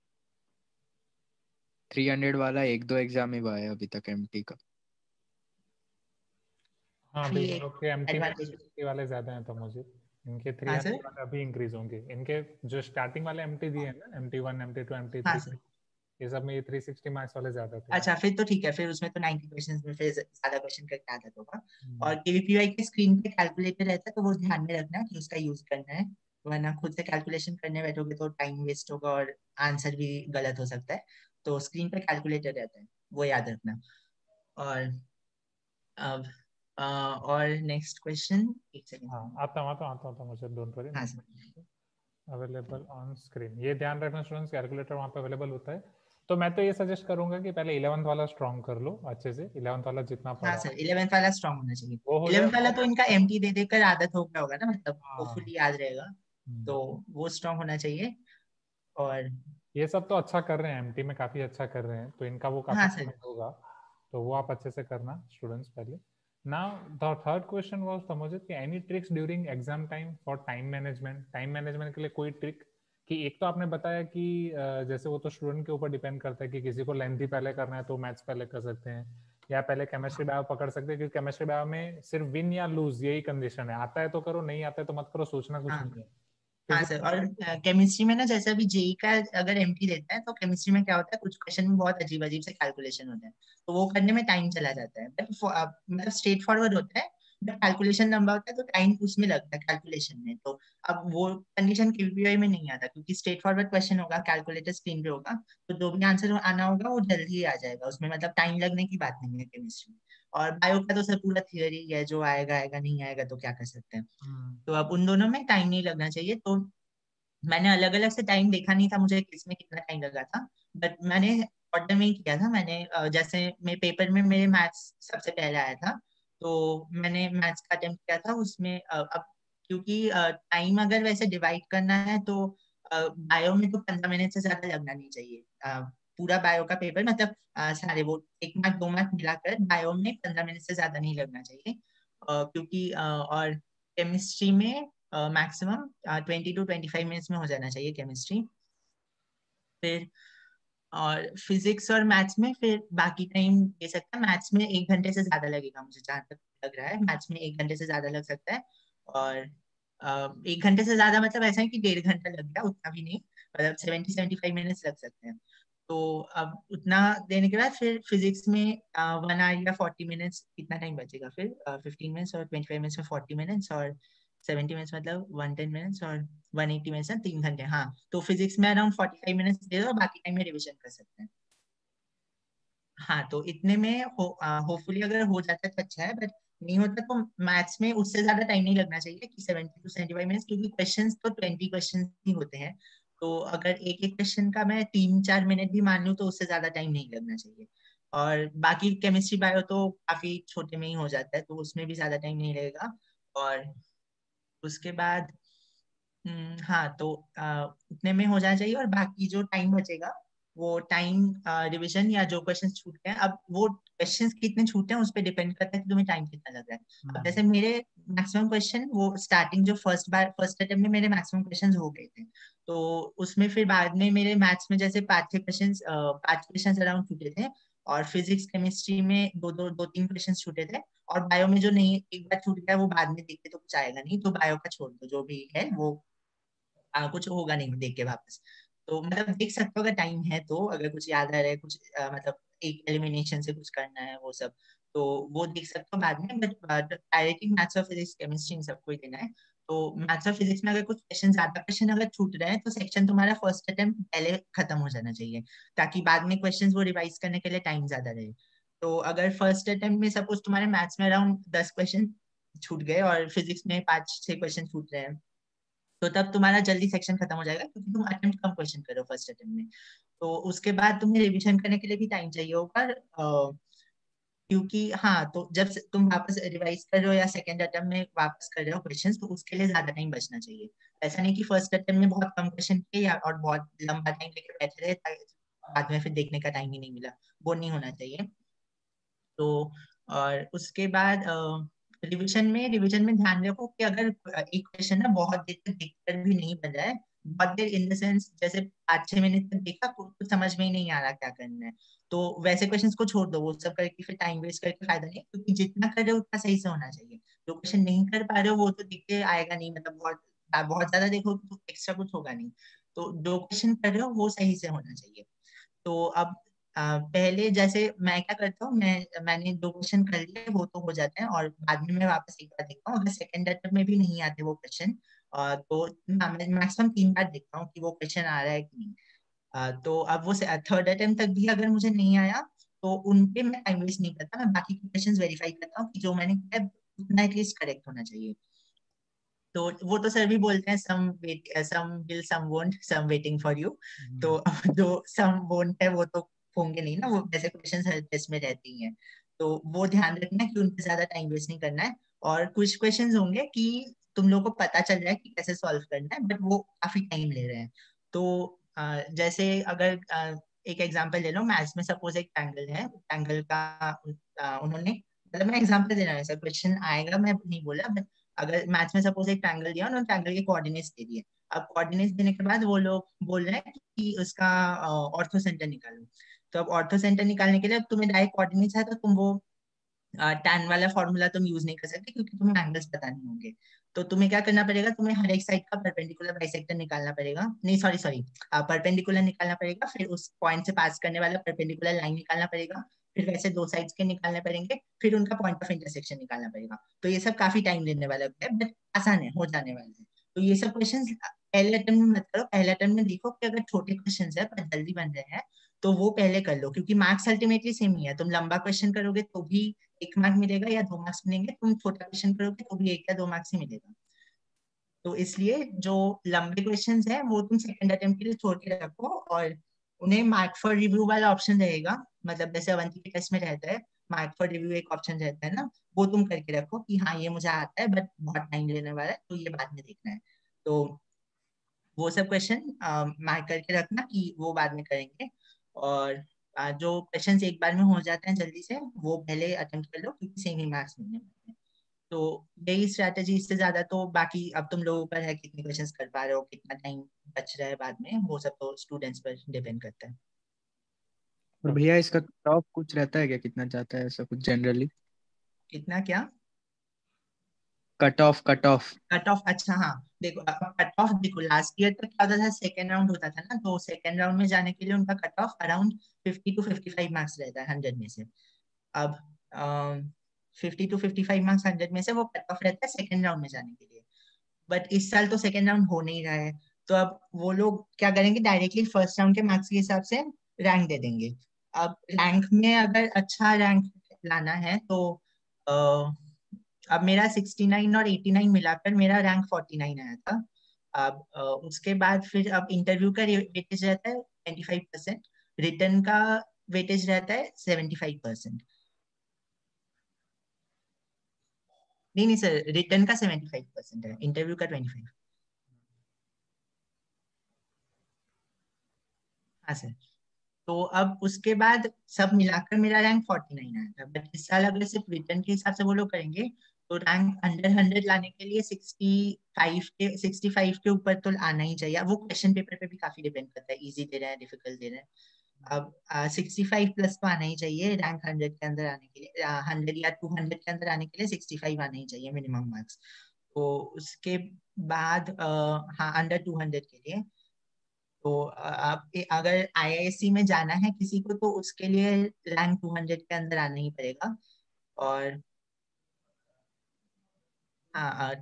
थ्री हंड्रेड वाला एक दो एग्जाम ही हुआ है अभी तक एमटी का। हाँ, अभी ये लोग के एमटी में एडवांटेज। सिक्सटी वाले ज्यादा हैं, तो मुझे इनके थ्री हाँ हंड्रेड सर। वाले अभी इंक्रीज होंगे। इनके जो स्टार्टिंग वाले एमटी दिए हैं ना, MT one, MT two, MT हाँ थ्री, सर। ये सब में ये थ्री सिक्सटी मार्क्स वाले ज्यादा थे। अच्छा, फिर तो ठीक है, फिर उसमें तो नाइंटी क्वेश्चंस में फिर ज्यादा क्वेश्चन करके आदत होगा। हम्म। और केवीपीवाई के स्क्रीन पे कैलकुलेटर रहता है, तो वो ध्यान में रखना कि उसका यूज करना है, वरना खुद से कैलकुलेशन करने बैठोगे तो टाइम वेस्ट होगा और आंसर भी गलत हो सकता है। तो स्क्रीन पे कैलकुलेटर रहता है, वो याद रखना। और अब अ, और नेक्स्ट क्वेश्चन, एक सेकंड। हाँ, आता हूँ आता हूँ आता हूँ आता हूँ, मुझे डोंट वरी। हाँ सर। अवेलेबल ऑन स्क्रीन, ये ध्यान रखना स्टूडेंट्स, कैलकुलेटर वहाँ पे अवेलेबल होता है। तो मैं तो ये सजेस्ट करूंगा कि पहले इलेवंथ वाला स्ट्रॉन्ग कर लो अच्छे से, इलेवंथ वाला जितना हाँ पढ़ा सर, इलेवेंथ वाला स्ट्रांग होना चाहिए। वो हो जाए। इलेवेंथ वाला तो इनका एमटी दे देकर आदत हो गया होगा ना, मतलब वो हाँ। फुली याद रहेगा, हम्म। तो वो स्ट्रांग होना चाहिए। और ये सब तो अच्छा कर रहे हैं, एमटी में काफी अच्छा कर रहे हैं, तो इनका वो काफी हाँ सर। समझ होगा, तो वो आप अच्छे से करना स्टूडेंट्स पहले। Now the third question was Samjit कि any tricks during exam time for time management, time management के लिए कोई ट्रिक? कि एक तो आपने बताया कि अ, जैसे वो तो स्टूडेंट के ऊपर डिपेंड करता है कि किसी को लेंथी पहले करना है तो मैथ्स पहले कर सकते हैं, या पहले केमिस्ट्री बायो पकड़ सकते हैं, क्योंकि केमिस्ट्री बायो में सिर्फ विन या लूज यही कंडीशन है, आता है तो करो, नहीं आता है तो मत करो, सोचना कुछ हाँ नहीं है। हाँ फिजिक्स सर। और केमिस्ट्री में ना, जैसे अभी जेई का अगर एमटी देता है, तो केमिस्ट्री में क्या होता है, कुछ क्वेश्चन में बहुत अजीब अजीब से कैलकुलेशन होते हैं, तो वो करने में टाइम चला जाता है, बट मतलब स्ट्रेट फॉरवर्ड होता है, बट कैलकुलेशन लंबा होता है, तो टाइम उसमें लगता है कैलकुलेशन में। तो अब वो कंडीशन केवीपीआई में नहीं आता, क्योंकि स्ट्रेट फॉरवर्ड क्वेश्चन होगा, कैलकुलेटर स्क्रीन पे होगा, तो जो भी आंसर आना होगा वो जल्दी ही आ जाएगा, उसमें मतलब टाइम लगने की बात नहीं है केमिस्ट्री में। और बायो का तो सर पूरा थियोरी है, जो आएगा आएगा, नहीं आएगा तो क्या कर सकते हैं। तो अब उन दोनों में टाइम नहीं लगना चाहिए। तो मैंने अलग अलग से टाइम देखा नहीं था मुझे किसमें कितना टाइम लगा था, बट मैंने ऑर्डर में ही किया था। मैंने अ, जैसे मेरे पेपर में मेरे मैथ्स सबसे पहले आया था, तो मैंने मैथ्स का अटेम्प्ट किया था उसमें। अ, अब क्योंकि टाइम अगर वैसे डिवाइड करना है तो बायो में तो पंद्रह मिनट से ज्यादा लगना नहीं चाहिए। अ, पूरा बायो का पेपर मतलब अ, सारे वो एक मार्क दो मार्क मिलाकर बायो में पंद्रह मिनट से ज्यादा नहीं लगना चाहिए। अ, क्योंकि अ, और केमिस्ट्री में maximum twenty two twenty five minutes में हो जाना चाहिए केमिस्ट्री। फिर और फिजिक्स और मैथ्स में फिर बाकी टाइम दे सकता है। मैथ्स में एक घंटे से ज्यादा लगेगा मुझे जहाँ तक लग रहा है, मैथ्स में एक घंटे से ज्यादा लग सकता है। और अ, एक घंटे से ज्यादा मतलब ऐसा है कि डेढ़ घंटा लग गया, उतना भी नहीं, मतलब सेवेंटी सेवेंटी फाइव मिनट्स लग सकते हैं। तो अब उतना देने के बाद फिर फिजिक्स में वन आवर या फोर्टी मिनट्स कितना टाइम बचेगा, फिर फिफ्टीन मिनट्स और ट्वेंटी फाइव मिनट्स में फोर्टी मिनट्स और सेवेंटी मिनट्स मतलब वन टेन मिनट्स और वन एटी मिनट्स, तीन घंटे। हाँ, तो फिजिक्स में अराउंड फोर्टी फाइव मिनट्स दे दो, बाकी टाइम में रिविजन कर सकते हैं। हाँ, तो इतने में हो होपफुली अगर हो जाता है तो अच्छा है, बट नहीं होता तो मैथ्स में उससे ज्यादा टाइम नहीं लगना चाहिए कि seventy two seventy five minutes, क्योंकि क्वेश्चंस तो ट्वेंटी क्वेश्चंस ही होते हैं। तो अगर एक एक क्वेश्चन का मैं तीन चार मिनट भी मान लूँ तो उससे ज्यादा टाइम नहीं लगना चाहिए। और बाकी केमिस्ट्री बायो तो काफी छोटे में ही हो जाता है, तो उसमें भी ज्यादा टाइम नहीं लगेगा। और उसके बाद हम्म, हाँ तो आ, उतने में हो जाना चाहिए। और बाकी जो टाइम बचेगा वो टाइम रिवीजन या जो क्वेश्चन छूट गए, अब वो क्वेश्चंस कितने छूटे हैं उस पर डिपेंड करता है कि तुम्हें टाइम कितना लग रहा है। अब जैसे मेरे मैक्सिमम क्वेश्चन वो स्टार्टिंग जो फर्स्ट बार फर्स्ट अटेम्प्ट में मेरे मैक्सिमम क्वेश्चंस हो गए थे, तो उसमें फिर बाद में मेरे मैथ्स में जैसे पांच छह क्वेश्चन पांच क्वेश्चन अराउंड छूटे थे। और फिजिक्स केमिस्ट्री में दो दो दो तीन क्वेश्चन छूटे थे। और बायो में जो नहीं एक बार छूट गया वो बाद में देखते तो कुछ आएगा नहीं, तो बायो का छोड़ दो, जो भी है वो आ, कुछ होगा नहीं देख के वापस। तो मतलब देख सकते हो अगर टाइम है तो, अगर कुछ याद आ रहा है कुछ आ, मतलब एक एलिमिनेशन से कुछ करना है वो सब, तो वो देख सकते हो बाद में। बट डायरेक्टली मैथ्स और फिजिक्स केमिस्ट्री इन सबको ही देना है। तो मैथ्स और फिजिक्स में अगर कुछ क्वेश्चन ज्यादा क्वेश्चन अगर छूट रहे हैं तो सेक्शन तुम्हारा फर्स्ट अटेम्प्ट पहले खत्म हो जाना चाहिए, ताकि बाद में क्वेश्चंस वो रिवाइज करने के लिए टाइम ज्यादा रहे। तो अगर फर्स्ट अटेम्प्ट में सपोज तुम्हारे मैथ्स में अराउंड दस क्वेश्चन छूट गए और फिजिक्स में पांच छह क्वेश्चन छूट रहे हैं, तो तब तुम्हारा जल्दी सेक्शन खत्म हो जाएगा, क्योंकि तुम अटेम्प्ट कम क्वेश्चन करो फर्स्ट अटेम्प्ट में। तो उसके बाद तुम्हें रिवीजन करने के लिए भी टाइम चाहिए होगा। अ, क्योंकि हाँ तो जब से तुम वापस रिवाइज कर रहे हो या सेकंड अटेम्प्ट में वापस कर रहे हो क्वेश्चंस, तो उसके लिए ज्यादा टाइम बचना चाहिए। ऐसा नहीं कि फर्स्ट अटेम्प्ट में बहुत कम क्वेश्चन किए या और बहुत लंबा टाइम लेके बैठे रहे ताकि बाद में फिर देखने का टाइम ही नहीं मिला, वो नहीं होना चाहिए। तो और उसके बाद रिवीजन में रिवीजन में ध्यान रखो कि अगर एक क्वेश्चन ना बहुत देर तक देखकर भी नहीं बन रहा है, बहुत देर इन द सेंस जैसे पाँच छह मिनट तक देखा कुछ कुछ समझ में ही नहीं आ रहा क्या करना है, तो वैसे क्वेश्चंस को छोड़ दो, वो सब करके फिर टाइम वेस्ट करके फायदा नहीं है, क्योंकि जितना कर रहे हो उतना सही से होना चाहिए। जो क्वेश्चन नहीं कर पा रहे हो वो तो दिख के आएगा नहीं, मतलब बहुत बहुत ज्यादा देखो तो एक्स्ट्रा कुछ होगा नहीं। तो जो क्वेश्चन कर रहे हो वो सही से होना चाहिए। तो अब आ, पहले जैसे मैं क्या करता हूँ, मैं मैंने दो क्वेश्चन कर लिए वो तो हो जाते हैं, और बाद में मैं वापस एक बार देखता हूँ, अगर सेकंड अटेम्प्ट में भी नहीं आते वो क्वेश्चन तो हाँ, मैं मैक्सिमम तीन बार देखता हूँ कि वो क्वेश्चन आ रहा है कि नहीं। आ, तो अब वो थर्ड अटेम्प्ट तक भी अगर मुझे नहीं आया तो उनपे मैं टाइम वेस्ट नहीं करता, मैं बाकी के क्वेश्चन वेरीफाई करता हूँ कि जो मैंने किया है, उतना एटलीस्ट करेक्ट होना चाहिए। तो वो तो सर भी बोलते हैं some wait some will some won't some waiting for you. तो अब जो सम वोंट है वो तो होंगे नहीं ना, वो वैसे क्वेश्चंस हर टेस्ट में रहती हैं। तो वो ध्यान रखना कि उन पे ज्यादा टाइम वेस्ट नहीं करना है। और कुछ क्वेश्चंस होंगे कि तुम लोगों को पता चल रहा है कि कैसे सॉल्व करना है, बट वो काफी टाइम ले रहे हैं। तो अ, जैसे अगर अ, एक एग्जांपल ले लो, मैथ्स में सपोज एक ट्रायंगल है, ट्रायंगल का अ, उन्होंने मतलब मैं एग्जांपल दे रहा हूँ, ऐसा क्वेश्चन आएगा मैं नहीं बोला, अगर मैथ्स में सपोज एक ट्रायंगल दिया उन्होंने ट्रायंगल के कोऑर्डिनेट्स दे दिए। अब कोऑर्डिनेट्स देने के बाद वो लोग बोल रहे हैं कि उसका ऑर्थो सेंटर निकालो। तो अब ऑर्थो सेंटर निकालने के लिए अब तुम्हें डायरेक्ट कोऑर्डिनेट्स है तो तुम वो टैन वाला फॉर्मूला तुम यूज नहीं कर सकते, क्योंकि तुम्हें एंगल्स पता नहीं होंगे। तो तुम्हें क्या करना पड़ेगा, तुम्हें हर एक साइड का परपेंडिकुलर बाइसेक्टर निकालना पड़ेगा, नहीं सॉरी सॉरी परपेंडिकुलर निकालना पड़ेगा, फिर उस पॉइंट से पास करने वाला परपेंडिकुलर लाइन निकालना पड़ेगा, फिर वैसे दो साइड्स के निकालने पड़ेंगे, फिर उनका पॉइंट ऑफ इंटरसेक्शन निकालना पड़ेगा। तो ये सब काफी टाइम लेने वाला है, बट आसान है, हो जाने वाला है। तो ये सब क्वेश्चन पहले अटेम्प्ट में मत करो, पहले अटेम्प्ट में देखो कि अगर छोटे क्वेश्चन है पर जल्दी बन रहे हैं तो वो पहले कर लो, क्योंकि मार्क्स अल्टीमेटली सेम ही है। तुम लंबा क्वेश्चन करोगे तो भी एक मार्क मिलेगा या दो मार्क्स मिलेंगे, तुम छोटा क्वेश्चन करोगे तो भी एक या दो मार्क्स ही मिलेगा। तो इसलिए जो लंबे क्वेश्चंस हैं वो तुम सेकंड अटेम्प्ट के लिए छोड़ के रखो, और उन्हें मार्क फॉर रिव्यू वाला ऑप्शन रहेगा, मतलब जैसे अवंती के टेस्ट में रहता है मार्क फॉर रिव्यू एक ऑप्शन रहता है ना, वो तुम करके रखो कि हाँ ये मुझे आता है बट बहुत टाइम लेने वाला है तो ये बाद में देखना है। तो वो सब क्वेश्चन मार्क करके रखना कि वो बाद में करेंगे। और आ, जो क्वेश्चन एक बार में हो जाते हैं जल्दी से वो पहले अटेम्प्ट कर लो, क्योंकि सेम ही मार्क्स मिलने वाले हैं। तो यही स्ट्रैटेजी, इससे ज्यादा तो बाकी अब तुम लोगों पर है कितने क्वेश्चंस कर पा रहे हो, कितना टाइम बच रहा है बाद में, वो सब तो स्टूडेंट्स पर डिपेंड करता है। और भैया इसका कट ऑफ कुछ रहता है क्या, कितना जाता है ऐसा कुछ जनरली? कितना क्या? Cut off cut off cut off, अच्छा हाँ देखो, कट ऑफ देखो लास्ट ईयर तक क्या होता था, सेकेंड राउंड होता था ना, तो सेकेंड राउंड में जाने के लिए उनका cut off around fifty two fifty five marks रहता है हंड्रेड में से। अब fifty two fifty five marks hundred में से वो कट ऑफ रहता है सेकेंड राउंड में जाने के लिए। बट इस साल तो सेकेंड राउंड हो नहीं रहा है, तो अब वो लोग क्या करेंगे, डायरेक्टली फर्स्ट राउंड के मार्क्स के हिसाब से रैंक दे देंगे। अब रैंक में अगर अच्छा रैंक लाना है तो अब मेरा सिक्सटी नाइन और एटी नाइन मिलाकर मेरा रैंक फोर्टी नाइन आया था। अब अ, उसके बाद फिर अब इंटरव्यू का वेटेज रहता है ट्वेंटी फाइव परसेंट, रिटर्न का वेटेज रहता है सेवेंटी फाइव परसेंट। नहीं नहीं सर, रिटर्न का सेवेंटी फाइव परसेंट है, इंटरव्यू का ट्वेंटी फाइव। हाँ सर। तो अब उसके बाद सब मिलाकर मेरा रैंक फोर्टी नाइन आया था, बट इस साल अगर सिर्फ रिटर्न के हिसाब से वो लोग करेंगे तो रैंक अंडर हंड्रेड लाने के लिए सिक्सटी फाइव के सिक्सटी फाइव के ऊपर तो आना ही चाहिए। वो क्वेश्चन पेपर पे भी काफी डिपेंड करता है, इजी दे रहे हैं डिफिकल्ट दे रहे हैं। अब सिक्सटी फाइव प्लस तो आना ही चाहिए रैंक हंड्रेड के अंदर आने के लिए, हंड्रेड या टू हंड्रेड के अंदर आने के लिए सिक्सटी फाइव आना ही चाहिए मिनिमम मार्क्स। तो उसके बाद अ, हाँ अंडर टू हंड्रेड के लिए तो आप अगर आईआईएससी में जाना है किसी को तो उसके लिए रैंक टू हंड्रेड के अंदर आना ही पड़ेगा। और हाँ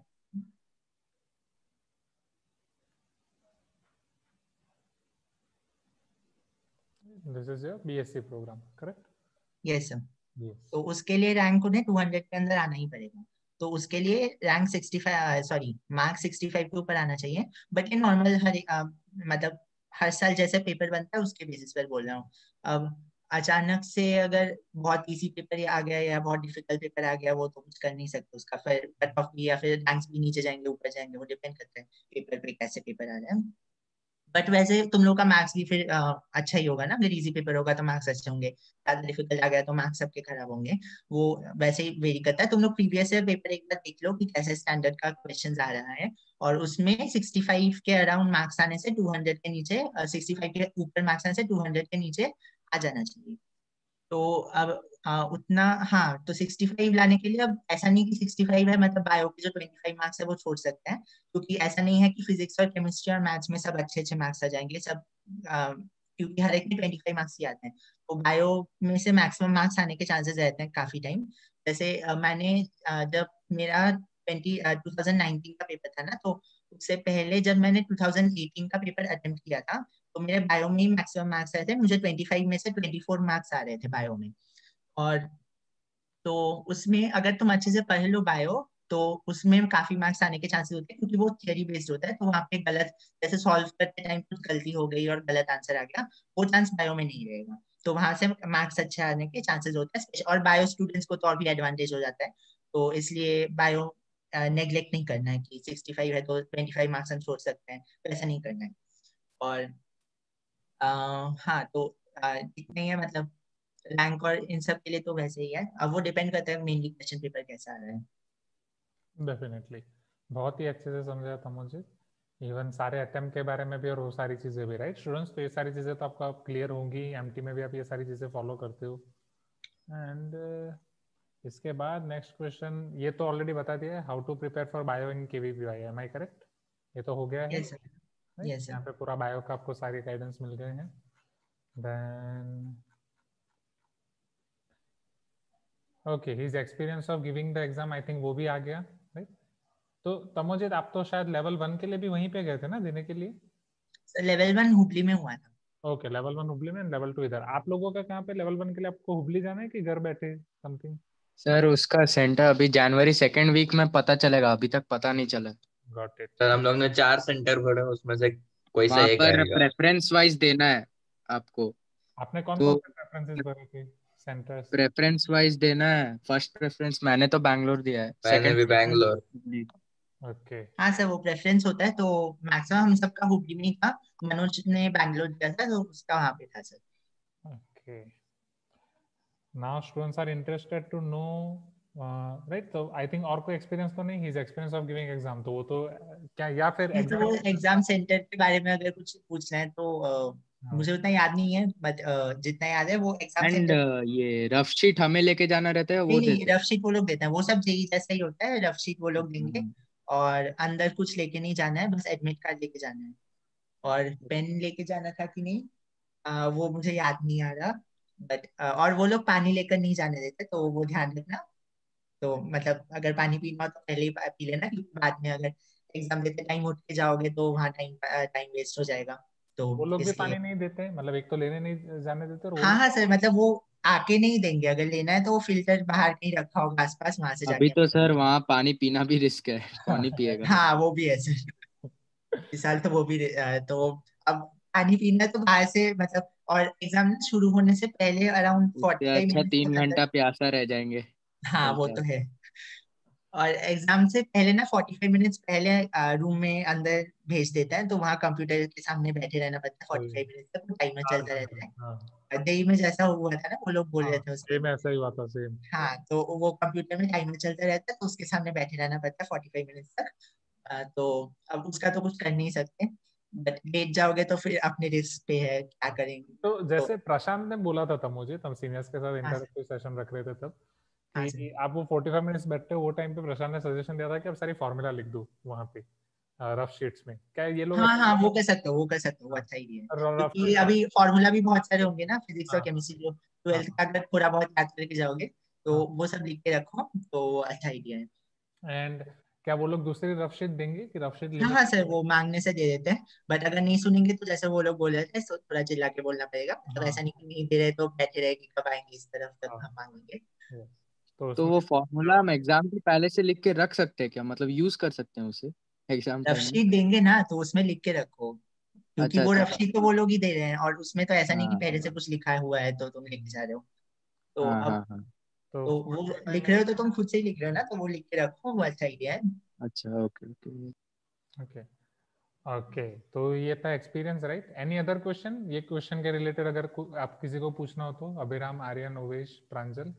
this is your BSc program, correct? Yes sir. Yes. तो उसके लिए रैंक उन्हें टू हंड्रेड के अंदर आना ही पड़ेगा। तो उसके लिए rank sixty five sorry marks sixty five के ऊपर आना चाहिए। बट ये नॉर्मल हर आ, मतलब हर साल जैसे पेपर बनता है उसके बेसिस पर बोल रहा हूँ। अब अचानक से अगर बहुत इजी पेपर आ गया या बहुत डिफिकल्ट पेपर आ गया वो तो कुछ कर नहीं सकते उसका, फिर कट ऑफ भी या फिर रैंक्स भी नीचे जाएंगे ऊपर जाएंगे, वो डिपेंड करता है पेपर पे कैसे पेपर आ रहा है। बट वैसे तुम लोग का मार्क्स भी फिर अ, अच्छा ही होगा ना, अगर इजी पेपर होगा तो मार्क्स अच्छे होंगे, ज्यादा डिफिकल्ट आ गया तो मार्क्स सबके खराब होंगे। वो वैसे ही वेरी करता है। तुम लोग प्रीवियस ईयर पेपर एक बार देख लो कि कैसे स्टैंडर्ड का क्वेश्चन आ रहा है, और उसमें सिक्सटी फाइव के अराउंड मार्क्स आने से टू हंड्रेड के नीचे, सिक्सटी फाइव के ऊपर मार्क्स आने से टू हंड्रेड के नीचे आ जाना चाहिए। तो अब आ, उतना हाँ, तो सिक्सटी फाइव लाने के लिए अब ऐसा नहीं कि सिक्सटी फाइव है मतलब बायो के जो ट्वेंटी फाइव मार्क्स है वो छोड़ सकते हैं, क्योंकि ऐसा नहीं है कि फिजिक्स और केमिस्ट्री और मैथ्स में सब अच्छे अच्छे मार्क्स आ जाएंगे सब, आ, क्योंकि हर एक में ट्वेंटी फाइव मार्क्स ही आते हैं। तो बायो में से मैक्सिमम मार्क्स आने के चांसेस रहते हैं काफी टाइम। जैसे आ, मैंने आ, जब मेरा ट्वेंटी टू थाउजेंड नाइनटीन का पेपर था ना, तो उससे पहले जब मैंने टू थाउजेंड एटीन का पेपर अटेम्प्ट किया था तो मेरे बायो में ही मैक्सिमम मार्क्स आए थे, मुझे ट्वेंटी फाइव में से ट्वेंटी फोर मार्क्स आ रहे थे बायो में। और तो उसमें अगर तुम अच्छे से पढ़ लो बायो तो उसमें काफी मार्क्स आने के चांसेस होते हैं, क्योंकि वो थियरी बेस्ड होता है। तो वहाँ पे गलत, जैसे सॉल्व करते टाइम कुछ गलती हो गई और गलत आंसर आ गया, वो चांस बायो में नहीं रहेगा। तो वहां से मार्क्स अच्छे आने के चांसेस होते हैं, और बायो स्टूडेंट्स को तो और भी एडवांटेज हो जाता है। तो इसलिए बायो नेग्लेक्ट नहीं करना है कि सिक्सटी फाइव है तो ट्वेंटी फाइव मार्क्स हम छोड़ सकते हैं, तो ऐसा नहीं करना है। और आ, हाँ तो आ, इतने ही है मतलब रैंक और इन सब के लिए तो वैसे ही है। अब वो डिपेंड करता है मेनली क्वेश्चन पेपर कैसा आ रहा है। डेफिनेटली बहुत ही अच्छे से समझाया था मुझे, इवन सारे अटेम्प्ट के बारे में भी और वो सारी चीज़ें भी, राइट स्टूडेंट्स? तो ये सारी चीज़ें तो आपको क्लियर होंगी, एमटी में भी आप ये सारी चीज़ें फॉलो करते हो। एंड इसके बाद नेक्स्ट क्वेश्चन, ये तो ऑलरेडी बता दिया है, how to prepare for bio in KVPY, am I correct? ये तो हो गया है, यस सर। राइट? यस यहाँ सर। पे पूरा बायो का आपको सारे गाइडेंस मिल गए हैं। Then okay, his experience of giving the exam, I think वो भी आ गया, राइट? तो तमोजित आप तो शायद लेवल वन के लिए भी वहीं पे गए थे ना देने के लिए? सर लेवल वन हुबली में हुआ था। ओके, लेवल वन हुबली में, लेवल टू इधर। आप लोगों का कहाँ पे लेवल वन के लिए आपको हुबली जाना है कि घर बैठे समथिंग? सर उसका सेंटर अभी जनवरी सेकेंड वीक में पता चलेगा, अभी तक पता नहीं चला। Got it. सर हम लोग ने चार सेंटर पढ़े, उसमें से कोई सा वहां एक पर रहेगा। प्रेफरेंस वाइज देना है आपको। आपने कौन कौन तो से प्रेफरेंसेस भरे थे सेंटर्स? प्रेफरेंस वाइज देना है। फर्स्ट प्रेफरेंस मैंने तो बैंगलोर दिया है, मैंने सेकंड भी प्रेफरेंस बैंगलोर। ओके। हाँ सर, वो प्रेफरेंस होता है, तो मैक्सिमम हम सबका हुबली में ही था। मनोज ने बैंगलोर दिया था तो उसका वहाँ पे था sir. Okay, now students are interested to know, right? तो आई थिंक और कोई एक्सपीरियंस तो नहीं, his experience of giving exam, तो वो तो uh, क्या, या फिर नहीं तो वो एग्जाम? एग्जाम सेंटर के बारे में अगर कुछ पूछना है तो अ, मुझे उतना याद नहीं है, बट जितना याद है वो एग्जाम एंड सेंटर। ये रफ शीट हमें लेके जाना रहता है, नहीं वो नहीं, देते रफ शीट वो लोग देते हैं, वो सब जेई जैसा ही होता है, रफ शीट वो लोग देंगे। हैं। और अंदर कुछ लेके नहीं जाना है, बस एडमिट कार्ड लेके जाना है। और पेन लेके जाना था कि नहीं, आ, वो मुझे याद नहीं आ रहा। बट और वो लोग पानी लेकर नहीं जाने देते, तो वो ध्यान रखना। तो मतलब अगर पानी पीना हो तो पहले ही पी लेना, क्योंकि बाद में अगर एग्जाम देते टाइम उठ के जाओगे तो वहाँ टाइम टाइम वेस्ट हो जाएगा। तो वो लोग भी इसलिए पानी नहीं देते, मतलब एक तो लेने नहीं जाने देते और वो हाँ लोग? हाँ सर, मतलब वो आके नहीं देंगे, अगर लेना है तो वो फिल्टर बाहर कहीं रखा होगा आसपास, वहां से अभी जाके तो हमें सर देंगे। वहाँ पानी पीना भी रिस्क है, कौन ही पिएगा। हाँ वो भी है सर, इस साल तो वो भी अ, तो अब पानी पीना है तो बाहर से मतलब, और एग्जाम शुरू होने से पहले अराउंड उससे फोर्टी फाइव अच्छा मिनट्स तीन तक अंदर। घंटा प्यासा रह जाएंगे, हाँ वो चलता तो है। है। और एग्जाम से पहले ना फोर्टी फाइव मिनट्स पहले रूम में अंदर भेज देता है, तो वहाँ कंप्यूटर के सामने बैठे रहना पड़ता है फोर्टी फाइव मिनट्स तक, टाइमर चार चलता घंटे रहता है। हाँ। और दिल्ली में जैसा हुआ था ना, वो लोग बोल रहे हाँ थे उस सेम दिन। ऐसा ही हुआ था सेम। हाँ तो वो कंप्यूटर में टाइमर चलता रहता है, तो उसके सामने बैठे रहना पड़ता है फोर्टी फाइव मिनट्स तक। अ, तो अब उसका तो कुछ कर नहीं सकते, बट लेट जाओगे तो फिर अपने रिस्क पे है, क्या हाँ करेंगे। तो तो जैसे प्रशांत ने बोला था तब मुझे, तब सीनियर्स के साथ हाँ सर, इंटरव्यू सेशन रख रहे थे तब, हाँ सर। कि आप वो फोर्टी फाइव मिनट्स बैठते हो, वो टाइम पे प्रशांत ने सजेशन दिया था कि आप सारी फॉर्मूला लिख दो वहाँ पे रफ शीट्स में। क्या ये लोग हाँ ऐसा हाँ वो करते कर सकते हो, वो कर सकते हो, वो हैं? अच्छा ही है, हाँ रफ क्योंकि शीट। अभी फॉर्मूला भी बहुत सारे होंगे ना, फिजिक्स और हाँ केमिस्ट्री जो हाँ ट्वेल्थ का अगर थोड़ा बहुत याद करके जाओगे, तो हाँ। वो सब लिख के रखो, तो अच्छा आइडिया है। एंड क्या वो लोग दूसरी रफ शीट देंगे कि रफ शीट हाँ लेने हाँ के सर, बाद? वो मांगने से दे देते हैं, बट अगर नहीं सुनेंगे तो जैसे वो लोग बोल रहे थे, तो थोड़ा चिल्ला के बोलना पड़ेगा, मतलब हाँ ऐसा नहीं कि नहीं दे रहे तो बैठे रहे कि कब आएंगे इस तरफ, तब हाँ हम मांगेंगे। yes। तो तो उसमें वो फॉर्मूला हम एग्जाम के पहले से लिख के रख सकते हैं क्या, मतलब यूज कर सकते हैं उसे एग्जाम रफ टाइम में? शीट देंगे ना, तो उसमें लिख के रखो, क्योंकि अच्छा वो अच्छा। रफ शीट तो वो लोग ही दे रहे हैं, और उसमें तो ऐसा नहीं कि हाँ पहले से कुछ लिखा हुआ है तो तुम लेके जा रहे हो। तो हाँ अब हाँ हाँ। तो तो वो लिख रहे हो तो तुम खुद से ही लिख रहे हो ना, तो वो लिख के रखो, वो अच्छा आइडिया है। अच्छा ओके ओके। Okay okay. तो ये था experience right. Any other question ये क्वेश्चन के रिलेटेड अगर कु- आप किसी को पूछना हो तो? अभिराम, आर्यन, ओवेश, प्रांजल।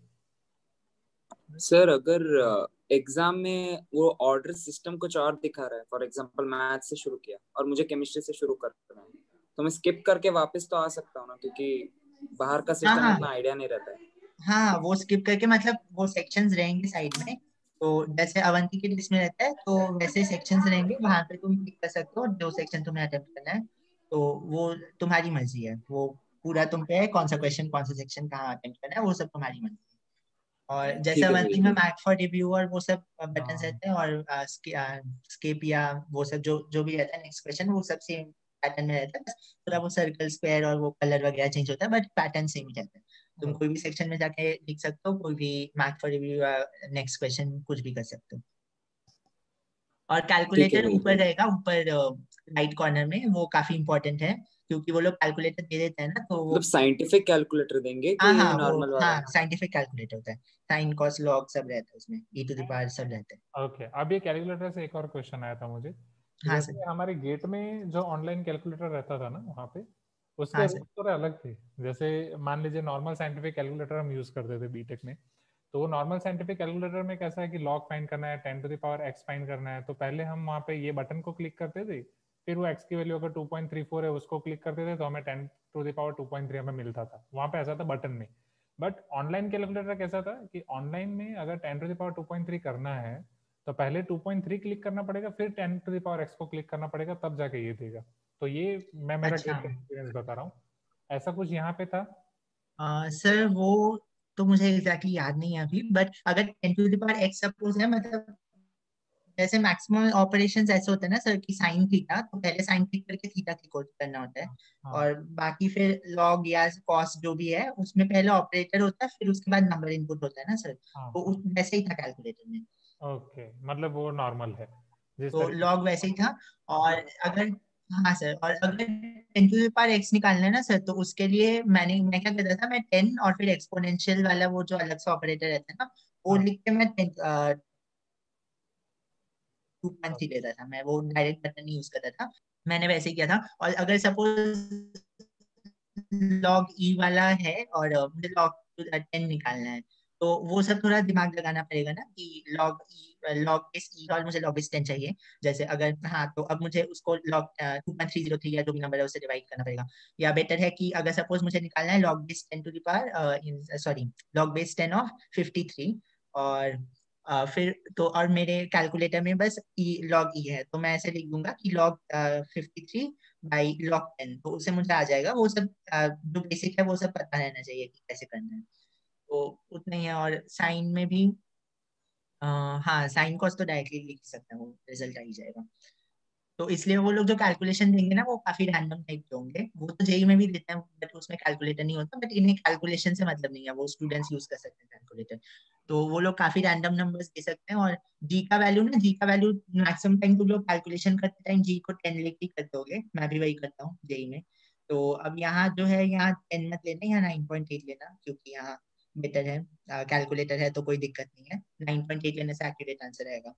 सर अगर एग्जाम में वो ऑर्डर सिस्टम कुछ और दिखा रहा है, फॉर एग्जांपल मैथ से शुरू किया और मुझे केमिस्ट्री से शुरू करना है, तो मैं स्किप करके वापस तो आ सकता हूँ ना, क्योंकि बाहर का हाँ सिस्टम हाँ उतना आइडिया नहीं रहता है। हाँ, वो स्किप करके मतलब वो सेक्शंस रहेंगे साइड में, तो जैसे अवंती के लिस्ट में रहता है तो वैसे सेक्शंस रहेंगे, वहां पे तुम क्लिक कर सकते हो जो सेक्शन तुम्हें अटेम्प्ट करना है। तो वो तुम्हारी मर्जी है, वो पूरा तुम पे है, कौन सा क्वेश्चन कौन सा सेक्शन कहाँ अटेम्प्ट करना है, वो सब तुम्हारी मर्जी है। और जैसे ठीक है अवंती में भैया। मैक फॉर रिव्यू और वो सब बटन हाँ रहते हैं, और स्केप या वो सब जो जो भी रहता है नेक्स्ट क्वेश्चन, वो सब सेम पैटर्न में रहता है, बस थोड़ा वो सर्कल स्क्वायर और वो कलर वगैरह चेंज होता है, बट पैटर्न सेम ही रहता है। तुम कोई भी सेक्शन में जाके लिख सकते हो, कोई भी मैक फॉर रिव्यू या नेक्स्ट क्वेश्चन कुछ भी कर सकते हो। और ठीक है कैलकुलेटर भैया। ऊपर रहेगा, ऊपर राइट कॉर्नर में, वो काफी इंपॉर्टेंट है, क्योंकि वो लोग कैलकुलेटर दे देते हैं ना, तो वो मतलब साइंटिफिक कैलकुलेटर देंगे हाँ कि हाँ वो नॉर्मल हाँ वाला? साइंटिफिक कैलकुलेटर होता है, साइन कॉस लॉग सब रहता है उसमें, ई टू द पावर सब रहता है। ओके। अब ये कैलकुलेटर से एक और क्वेश्चन आया था मुझे कि हाँ सर। जैसे हमारे गेट में जो ऑनलाइन कैलकुलेटर रहता था ना वहाँ पे, उसके हाँ रूल्स सर। थोड़े अलग थे। जैसे मान लीजिए नॉर्मल साइंटिफिक कैलकुलेटर हम यूज करते थे बीटेक में, तो वो नॉर्मल साइंटिफिक कैलकुलेटर में कैसा है कि लॉग फाइंड करना है, ten to the power x find करना है, तो पहले हम वहाँ पे ये बटन को क्लिक करते थे, फिर वो एक्स की वैल्यू अगर टू पॉइंट थ्री फोर है उसको क्लिक करते थे तो हमें ten to the power two point three हमें मिलता था, वहाँ पे ऐसा था बटन में। बट ऑनलाइन कैलकुलेटर कैसा था कि ऑनलाइन में अगर ten to the power two point three करना है तो पहले टू पॉइंट थ्री क्लिक करना पड़ेगा, फिर ten to the power x को क्लिक करना पड़ेगा, तब जाके ये देगा। तो ये मैं मेरा अच्छा। गेट का एक्सपीरियंस बता रहा हूँ, ऐसा कुछ यहाँ पे था। आ, सर वो तो मुझे एग्जैक्टली exactly याद नहीं है अभी, बट अगर ten to the power x suppose है, मतलब जैसे मैक्सिमम ऑपरेशंस ऐसे होते हैं ना सर कि साइन थीटा, तो पहले साइन क्लिक करके थीटा की कोड करना होता है, हाँ और बाकी फिर लॉग या कॉस जो भी है उसमें पहले ऑपरेटर होता है, फिर उसके बाद नंबर इनपुट होता है ना सर, हाँ तो उस वैसे ही था कैलकुलेटर में। ओके, मतलब वो नॉर्मल है जिस तो तरीके लॉग वैसे ही था। और अगर हाँ सर, और अगर ten to the power x निकालना है ना सर, तो उसके लिए मैंने मैं क्या करता था, मैं टेन और फिर एक्सपोनेंशियल वाला वो जो अलग से ऑपरेटर रहता है ना, वो हाँ लिख के मैं टू पॉइंट थ्री लेता था, मैं वो डायरेक्ट बटन नहीं यूज करता था, मैंने वैसे ही किया था। और अगर सपोज लॉग ई वाला है और अ, मुझे लॉग टेन निकालना है, तो वो सब थोड़ा दिमाग लगाना पड़ेगा ना कि log e log base e और मुझे लॉग बेस टेन चाहिए। जैसे अगर हाँ, तो अब मुझे उसको log two point zero three थ्री या जो भी नंबर है उससे डिवाइड करना पड़ेगा। या बेटर है कि अगर सपोज मुझे निकालना है log base ten to the power sorry log base ten of fifty three, और अ, फिर तो और मेरे कैलकुलेटर में बस ई लॉग ई है, तो मैं ऐसे लिख दूंगा कि log fifty three by log ten, तो उससे मुझे आ जाएगा वो सब। अ, जो बेसिक है वो सब पता रहना चाहिए कि कैसे करना है, तो उतना ही है। और साइन में भी आ, हाँ साइन कॉस तो डायरेक्टली लिख सकते हैं, वो रिजल्ट आ ही जाएगा। तो इसलिए वो लोग जो कैलकुलेशन देंगे ना वो काफी रैंडम टाइप के होंगे। वो तो जेई में भी देते हैं बट उसमें कैलकुलेटर नहीं होता, बट इन्हें कैलकुलेशन से मतलब नहीं है, वो स्टूडेंट्स यूज कर सकते हैं कैलकुलेटर। तो वो लोग काफी रैंडम नंबर्स दे सकते हैं। और जी का वैल्यू ना, जी का वैल्यू मैक्सिमम टाइम तुम लोग कैलकुलेशन करते टाइम जी को टेन लेके करते होगे, मैं भी वही करता हूँ जेई में। तो अब यहाँ जो है, यहाँ टेन मत लेना, यहाँ नाइन पॉइंट एट लेना, क्योंकि यहाँ बेटर है, कैलकुलेटर है तो कोई दिक्कत नहीं है। नाइन पॉइंट एट लेने से एक्यूरेट आंसर आएगा।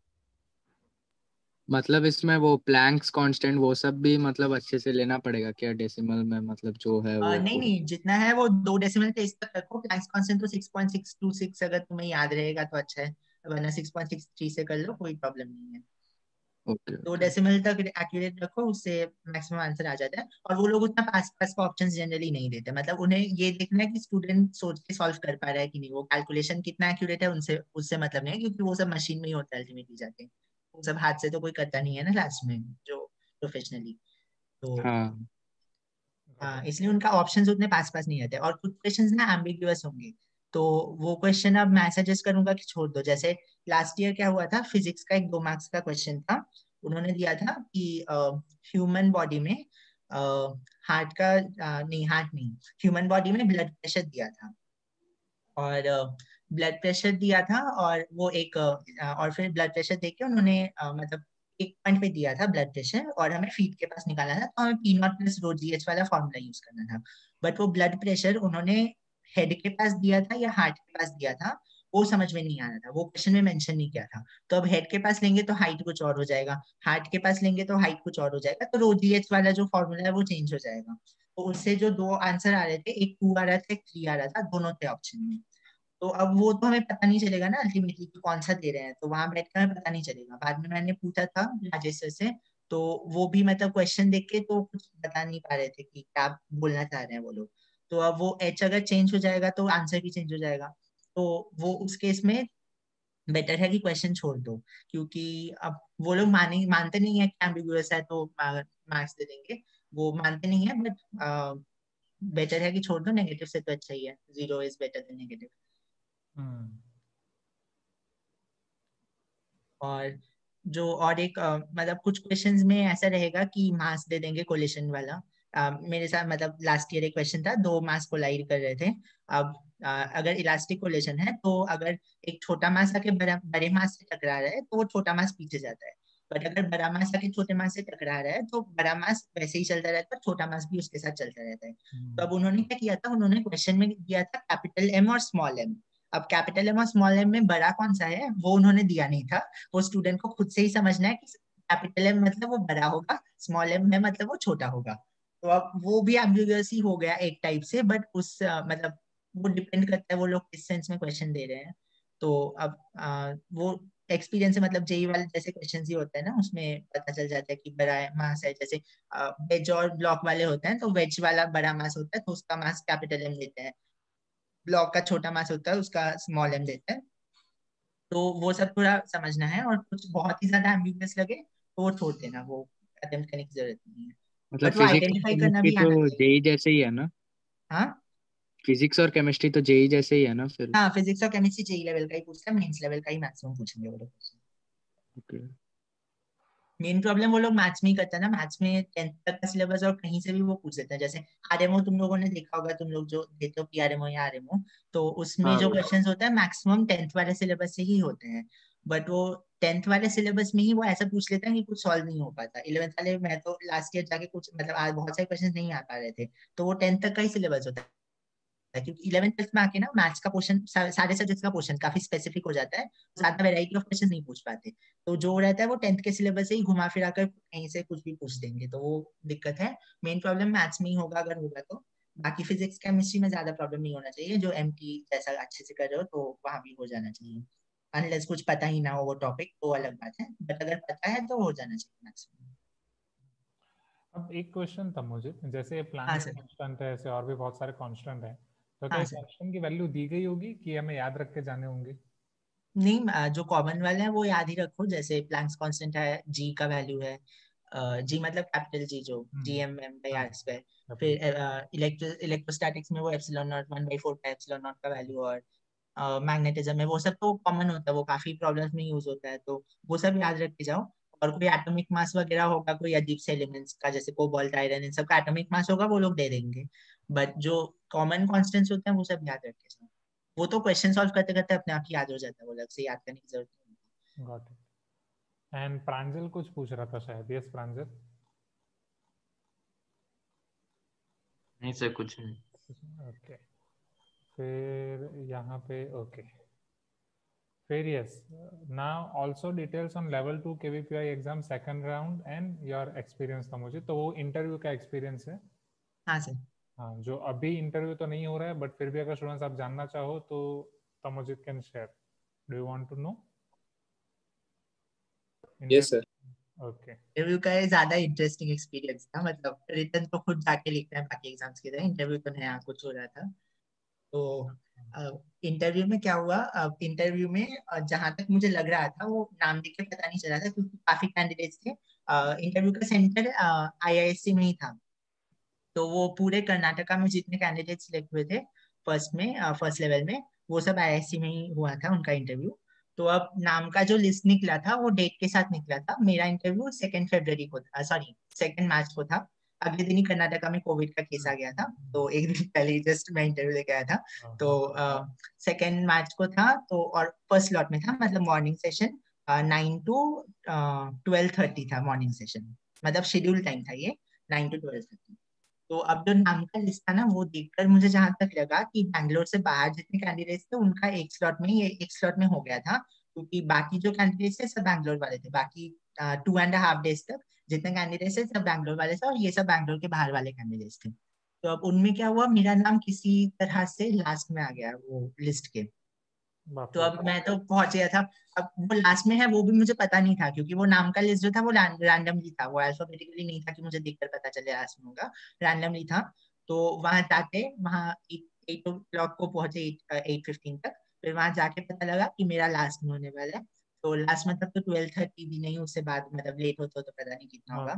मतलब इसमें वो प्लैंक्स कांस्टेंट वो सब भी मतलब अच्छे से लेना पड़ेगा क्या डेसिमल में, मतलब जो है Uh, वो नहीं पूरा? नहीं, जितना है वो दो डेसिमल प्लेस तक रखो। प्लैंक्स कांस्टेंट तो six point six two six अगर तुम्हें याद रहेगा तो अच्छा है, वरना सिक्स पॉइंट सिक्स थ्री से कर लो, कोई प्रॉब्लम नहीं है। ओके दो ओके। डेसिमल तक एक्यूरेट रखो, उससे मैक्सिमम आंसर आ जाता है। और वो लोग उतना पास पास का ऑप्शंस जनरली नहीं देते, मतलब उन्हें ये देखना है कि स्टूडेंट सोच के सॉल्व कर पा रहा है कि नहीं। वो कैलकुलेशन कितना एक्यूरेट है उनसे उससे मतलब नहीं है, क्योंकि वो सब मशीन में ही होता है अल्टीमेटली जाके। वो सब हाथ से तो कोई करता नहीं है ना लास्ट में, जो प्रोफेशनली। तो हाँ हाँ, इसलिए उनका ऑप्शंस उतने पास पास नहीं रहते। और कुछ क्वेश्चंस ना एम्बिगुअस होंगे, तो वो क्वेश्चन अब मैं सजेस्ट करूंगा कि छोड़ दो। जैसे लास्ट ईयर क्या हुआ था, फिजिक्स का एक दो मार्क्स का क्वेश्चन था। उन्होंने दिया था कि ह्यूमन बॉडी में हार्ट का अ, नहीं, हार्ट नहीं, ह्यूमन बॉडी में ब्लड प्रेशर दिया था। और ब्लड प्रेशर दिया था, और वो एक अ, और फिर ब्लड प्रेशर देख के उन्होंने अ, मतलब एक पॉइंट पे दिया था ब्लड प्रेशर, और हमें फीट के पास निकालना था, तो हमें P nought plus rho g h वाला फॉर्मूला यूज करना था। बट वो ब्लड प्रेशर उन्होंने हेड के पास दिया था या हार्ट के पास दिया था, वो समझ में नहीं आ रहा था, वो क्वेश्चन में मेंशन नहीं किया था। तो अब हेड के पास लेंगे तो हाइट कुछ और हो जाएगा, हार्ट के पास लेंगे तो हाइट कुछ और हो जाएगा, तो रो जी एच वाला जो फॉर्मूला है वो चेंज हो जाएगा। तो उससे जो दो आंसर आ रहे थे, एक टू आ रहा था एक थ्री आ रहा था, दोनों थे ऑप्शन में। तो अब वो तो हमें पता नहीं चलेगा ना अल्टीमेटली कि कौन सा दे रहे हैं, तो वहां बैठ कर हमें पता नहीं चलेगा। बाद में मैंने पूछा था राजेश सर से, तो वो भी मतलब क्वेश्चन देख के तो कुछ बता नहीं पा रहे थे कि क्या बोलना चाह रहे हैं वो लोग। तो अब वो एच अगर चेंज हो जाएगा तो आंसर भी चेंज हो जाएगा। तो वो उस केस में बेटर है कि क्वेश्चन छोड़ दो, क्योंकि अब वो लोग माने मानते नहीं है कि एम्बिगुअस है तो मार्क्स दे देंगे, वो मानते नहीं है। बट बेटर है कि छोड़ दो, नेगेटिव से तो अच्छा ही है, zero is better than negative. Hmm. और जो और एक अ, मतलब कुछ क्वेश्चंस में ऐसा रहेगा कि मास दे देंगे कोलिशन वाला। अ, मेरे साथ मतलब लास्ट ईयर एक क्वेश्चन था, दो मास कोलाइड कर रहे थे। अब अ, अगर इलास्टिक कोलिशन है तो अगर एक छोटा मास आके बड़ा बड़े मास से टकरा रहा है तो वो छोटा मास पीछे जाता है। बट अगर बड़ा मास आके छोटे मास से टकरा रहा है तो बड़ा मास वैसे ही चलता रहता है, छोटा मास भी उसके साथ चलता रहता है। तो अब उन्होंने क्या किया था, उन्होंने क्वेश्चन में दिया था कैपिटल एम और स्मॉल एम। अब कैपिटल एम और स्मॉल एम में बड़ा कौन सा है वो उन्होंने दिया नहीं था। वो स्टूडेंट को खुद से ही समझना है कि कैपिटल एम मतलब वो बड़ा होगा, स्मॉल एम है मतलब वो छोटा होगा। तो अब वो भी एम्बिगुअस ही हो गया एक टाइप से, बट उस अ, मतलब वो डिपेंड करता है वो लोग किस सेंस में क्वेश्चन दे रहे हैं। तो अब अ, वो एक्सपीरियंस से मतलब जेई वाले जैसे क्वेश्चन ही होते हैं ना, उसमें पता चल जाता है कि बड़ा मास है। जैसे वेज और ब्लॉक वाले होते हैं, तो वेज वाला बड़ा मास होता है तो उसका मास कैपिटल एम लेते हैं, ब्लॉक का छोटा मास होता है उसका स्मॉल एम लेते हैं। तो वो सब थोड़ा समझना है, और कुछ बहुत ही ज्यादा एम्बिगुअस लगे तो वो छोड़ देना, वो अटेम्प्ट करने की जरूरत नहीं है। मतलब बट वो फिजिक्स और आइडेंटिफाई करना केमिस्ट्री भी आना तो चाहिए। जेई जैसे ही है ना? हाँ फिजिक्स और केमिस्ट्री तो जेई जैसे ही है ना फिर? हाँ, फिजिक्स और केमिस्ट्री जेई लेवल का ही पूछता है, मेंस लेवल का ही मैक्सिमम पूछेंगे वो लोग। ओके। मेन प्रॉब्लम वो लोग मैथ्स में ही करते हैं ना, मैथ्स में टेंथ तक का सिलेबस और कहीं से भी वो पूछ लेते हैं। जैसे आरएमओ तुम लोगों ने देखा होगा, तुम लोग जो देते हो पीआरएमओ या आरएमओ, तो उसमें हाँ जो वो क्वेश्चंस होता है मैक्सिमम टेंथ वाले सिलेबस से ही होते हैं। बट वो टेंथ वाले सिलेबस में ही वो ऐसा पूछ लेता है कि कुछ सॉल्व नहीं हो पाता। इलेवेंथ वाले मैं तो लास्ट ईयर जाके कुछ मतलब आज बहुत सारे क्वेश्चन नहीं आ पा रहे थे, तो वो टेंथ तक का ही सिलेबस होता है। क्योंकि इलेवेंथ ट्वेल्थ में आके ना मैथ्स का पोर्शन, सारे सब्जेक्ट्स का पोर्शन काफी स्पेसिफिक हो जाता है, ज्यादा वैरायटी ऑफ क्वेश्चन नहीं पूछ पाते। तो जो रहता है वो टेंथ के सिलेबस से ही घुमा फिरा कर कहीं से कुछ भी पूछ देंगे, तो वो दिक्कत है। मेन प्रॉब्लम मैथ्स में ही होगा अगर होगा तो। बाकी फिजिक्स केमिस्ट्री में ज्यादा प्रॉब्लम नहीं होना चाहिए, जो एमटी जैसा अच्छे से कर रहे हो तो वहां भी हो जाना चाहिए। अनलेस कुछ पता ही ना हो वो टॉपिक तो अलग बात है, बट अगर पता है तो हो जाना चाहिए मैक्सिमम। अब एक क्वेश्चन था मुझे, जैसे हाँ प्लैंक सर। कांस्टेंट है, ऐसे और भी बहुत सारे कांस्टेंट हैं, तो क्या हाँ सर। कांस्टेंट की वैल्यू दी गई होगी कि हमें याद रख के जाने होंगे? नहीं, अ, जो कॉमन वाले हैं वो याद ही रखो। जैसे प्लैंक्स कांस्टेंट है, जी का वैल्यू है, जी मतलब कैपिटल जी, जो G hmm. M m by हाँ, आर स्क्वायर। capital। फिर इलेक्ट्रो इलेक्ट्रोस्टैटिक्स में वो epsilon nought one by four का एप्सिलॉन नॉट का वैल्यू। और मैग्नेटिज्म में वो सब तो कॉमन होता है, वो काफी प्रॉब्लम्स में यूज होता है, तो वो सब याद रख के जाओ। और कोई एटॉमिक मास वगैरह होगा कोई अजीब से एलिमेंट्स का, जैसे कोबाल्ट, आयरन, इन सब का एटॉमिक मास होगा, वो लोग दे देंगे। बट जो कॉमन कॉन्स्टेंट्स होते हैं वो सब याद रखे सर। वो तो क्वेश्चन सॉल्व करते करते अपने आप ही याद हो जाता है, वो अलग से याद करने की जरूरत नहीं। Got it. एंड प्रांजल कुछ पूछ रहा था शायद। यस प्रांजल। नहीं सर, कुछ नहीं। ओके, फिर यहाँ पे ओके, फिर yes now also details on level two KVPY exam second round and your experience था मुझे। तो वो इंटरव्यू का एक्सपीरियंस है। हाँ सर। हाँ, जो अभी इंटरव्यू तो नहीं हो रहा है, बट फिर भी अगर स्टूडेंट्स आप जानना चाहो तो Tamojit can share. Do you want to know? Yes sir. Okay. Interview का ये ज्यादा इंटरेस्टिंग एक्सपीरियंस था, मतलब रिटर्न तो खुद जाके लिखते हैं बाकी एग्जाम्स की तरह, इंटरव्यू तो नया कुछ हो रहा था। तो इंटरव्यू में क्या हुआ, अब इंटरव्यू में जहां तक मुझे लग रहा था वो नाम देख के पता नहीं चला था क्योंकि काफी कैंडिडेट्स थे। इंटरव्यू का सेंटर आईआईएससी में ही था। तो वो पूरे कर्नाटका में जितने कैंडिडेट सिलेक्ट हुए थे फर्स्ट में फर्स्ट लेवल में, वो सब आईआईएससी में ही हुआ था उनका इंटरव्यू। तो अब नाम का जो लिस्ट निकला था वो डेट के साथ निकला था। मेरा इंटरव्यू सेकेंड फरवरी को था, सॉरी सेकेंड मार्च को था। अगले दिन ही कर्नाटका में कोविड का केस आ गया था, तो एक दिन पहले ही जस्ट मैं इंटरव्यू लेके आया था। तो सेकेंड मार्च को था। तो और फर्स्ट स्लॉट में था, मतलब morning session nine to twelve thirty था मॉर्निंग सेशन, मतलब शेड्यूल टाइम था ये नाइन टू ट्वेल्व थर्टी। तो अब जो नाम का लिस्ट था ना, वो देखकर मुझे जहां तक लगा कि बैंगलोर से बाहर जितने कैंडिडेट्स थे उनका एक स्लॉट में ये एक स्लॉट में हो गया था, क्योंकि बाकी जो कैंडिडेट्स थे सब बैंगलोर वाले थे। बाकी टू एंड हाफ डेज तक जितने कैंडिडेट्स थे सब बैंगलोर वाले थे, और ये सब बैंगलोर के बाहर वाले कैंडिडेट्स थे। तो अब उनमें क्या हुआ, मेरा नाम किसी तरह से लास्ट में आ गया वो लिस्ट के। तो अब मैं तो पहुंच गया था। अब वो लास्ट में है वो भी मुझे पता नहीं था, क्योंकि वो नाम का लिस्ट जो था वो रैंडमली था, वो अल्फाबेटिकली नहीं था कि मुझे देखकर पता चले लास्ट में होगा, रैंडमली था। तो वहां जाके वहां एट ओ क्लॉक को पहुंचे, एट फिफ्टीन तक। फिर वहां जाके पता लगा कि मेरा लास्ट में होने वाला है। तो लास्ट मतलब तो ट्वेल्व थर्टी भी नहीं, उससे बाद मतलब लेट होता तो पता नहीं कितना होगा।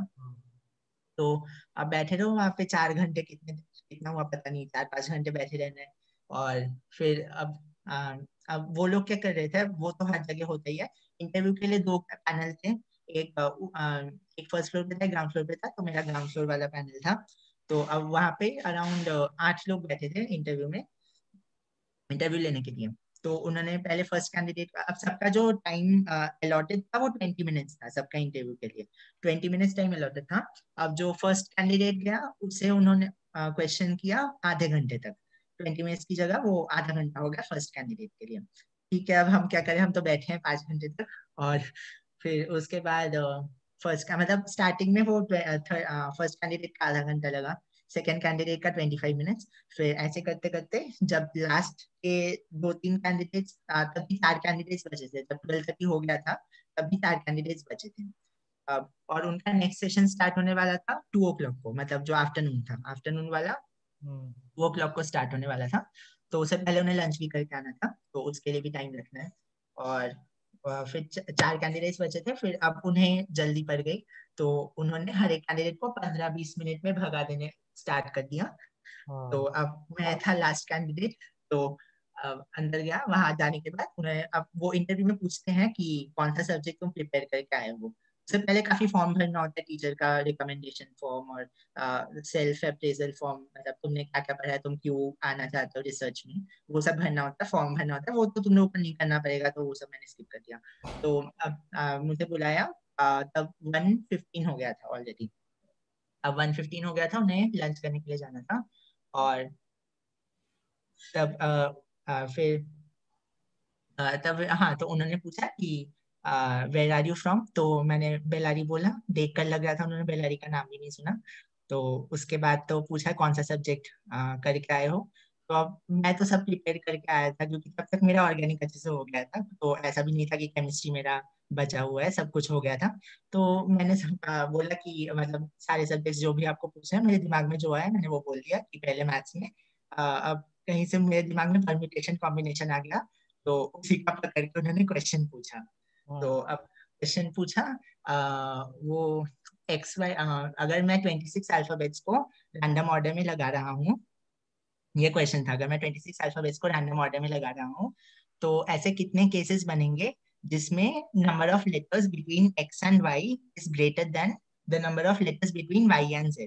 तो अब बैठे रहो वहां पे चार घंटे, कितने कितना हुआ पता नहीं, चार पांच घंटे बैठे रहना है। और फिर अब आ, अब वो लोग क्या कर रहे थे, वो तो हर जगह होता ही है। इंटरव्यू के लिए दो पैनल थे, एक आ, आ, एक फर्स्ट फ्लोर पे था, ग्राउंड फ्लोर पे था। तो मेरा ग्राउंड फ्लोर वाला पैनल था। तो अब वहां पे अराउंड आठ लोग बैठे थे इंटरव्यू में, इंटरव्यू लेने के लिए। तो उन्होंने पहले फर्स्ट कैंडिडेट का, अब सबका जो टाइम अलॉटेड था वो ट्वेंटी मिनट्स था सबका इंटरव्यू के लिए, ट्वेंटी मिनट्स टाइम अलॉटेड था। अब जो फर्स्ट कैंडिडेट गया उससे उन्होंने क्वेश्चन किया आधे घंटे तक, ट्वेंटी मिनट्स की जगह वो आधा घंटा हो गया फर्स्ट कैंडिडेट के लिए। ठीक है, अब हम क्या करें, हम तो बैठे हैं पांच घंटे तक। और फिर उसके बाद फर्स्ट का मतलब स्टार्टिंग में वो फर्स्ट कैंडिडेट का आधा घंटा लगा, सेकेंड कैंडिडेट का ट्वेंटी फाइव मिनट्स। फिर ऐसे करते करते जब लास्ट के दो तीन कैंडिडेट्स, तब भी चार कैंडिडेट्स बचे थे, जब ट्वेल्व थर्टी हो गया था तब भी चार कैंडिडेट्स बचे थे। अब और उनका नेक्स्ट सेशन स्टार्ट होने वाला था टू ओ क्लॉक को, मतलब जो आफ्टरनून था, आफ्टरनून वाला टू ओ क्लॉक को स्टार्ट होने वाला था। तो उससे पहले उन्हें लंच भी करके आना था, तो उसके लिए भी टाइम रखना है। और फिर चार कैंडिडेट्स बचे थे, फिर अब उन्हें जल्दी पड़ गई। तो उन्होंने हर एक कैंडिडेट को पंद्रह बीस मिनट में भगा देने स्टार्ट कर दिया। तो अब मैं था लास्ट कैंडिडेट। तो अब अंदर गया, वहां जाने के बाद उन्हें, अब वो इंटरव्यू में पूछते हैं कि कौन सा सब्जेक्ट तुम प्रिपेयर करके आए हो। उससे पहले काफी फॉर्म भरना होता है, टीचर का रिकमेंडेशन फॉर्म और सेल्फ अप्रेजल फॉर्म, मतलब तुमने क्या क्या पढ़ा है, तुम क्यों आना चाहते हो रिसर्च में, वो सब भरना होता है, फॉर्म भरना होता है। वो तो तुम लोगों को नहीं करना पड़ेगा, तो वो सब मैंने स्किप कर दिया। तो अब आ, मुझे बुलाया, आ, तब वन फिफ्टीन हो गया था ऑलरेडी। अब वन फिफ्टीन हो गया था, उन्हें लंच करने के लिए जाना था। और तब आ, आ, फिर आ, तब हाँ, तो उन्होंने पूछा कि वेयर आर यू फ्रॉम। तो मैंने बेलारी बोला, देख कर लग रहा था उन्होंने बेलारी का नाम भी नहीं सुना। तो उसके बाद तो पूछा कौन सा सब्जेक्ट करके आए हो। तो अब मैं तो सब प्रिपेयर करके आया था, क्योंकि तब तक मेरा ऑर्गेनिक अच्छे से हो गया था, तो ऐसा भी नहीं था कि केमिस्ट्री मेरा बचा हुआ है, सब कुछ हो गया था। तो मैंने सब, आ, बोला कि मतलब सारे सब्जेक्ट्स जो भी आपको पूछे हैं, मेरे दिमाग में जो आया मैंने वो बोल दिया कि पहले मैथ्स में। आ, अब कहीं से मेरे दिमाग में परम्यूटेशन कॉम्बिनेशन आ गया, तो उसी का पकड़ के उन्होंने क्वेश्चन पूछा। तो अब क्वेश्चन पूछा, आ, वो एक्स वाई, अगर मैं ट्वेंटी सिक्स अल्फाबेट्स को रैंडम ऑर्डर में लगा रहा हूँ, ये क्वेश्चन था, अगर मैं ट्वेंटी सिक्स अल्फाबेट्स को रैंडम ऑर्डर में लगा रहा हूँ तो ऐसे कितने केसेस बनेंगे जिसमें number of letters between x and y is greater than the number of letters between y and z.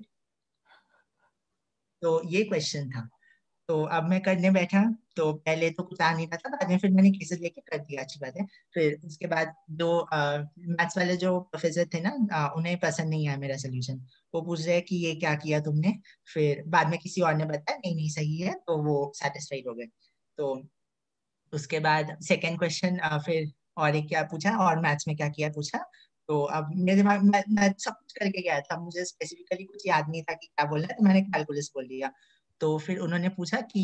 तो ये क्वेश्चन था। तो अब मैं करने बैठा, तो पहले तो कुछ आ नहीं रहा था, बाद में फिर मैंने केसेस लेके कर दिया, अच्छी बात है। फिर उसके बाद जो मैथ्स वाले जो प्रोफेसर थे ना, आ, उन्हें पसंद नहीं आया मेरा सोल्यूशन। वो पूछ रहे कि ये क्या किया तुमने। फिर बाद में किसी और ने बताया नहीं नहीं सही है, तो वो सेटिस्फाइड हो गए। तो उसके बाद सेकेंड क्वेश्चन फिर और एक क्या पूछा, और मैथ्स में क्या किया पूछा। तो अब मेरे दिमाग में मैं सब कुछ करके गया था, मुझे स्पेसिफिकली कुछ याद नहीं था कि क्या बोलना है, तो मैंने कैलकुलस बोल दिया। तो फिर उन्होंने पूछा कि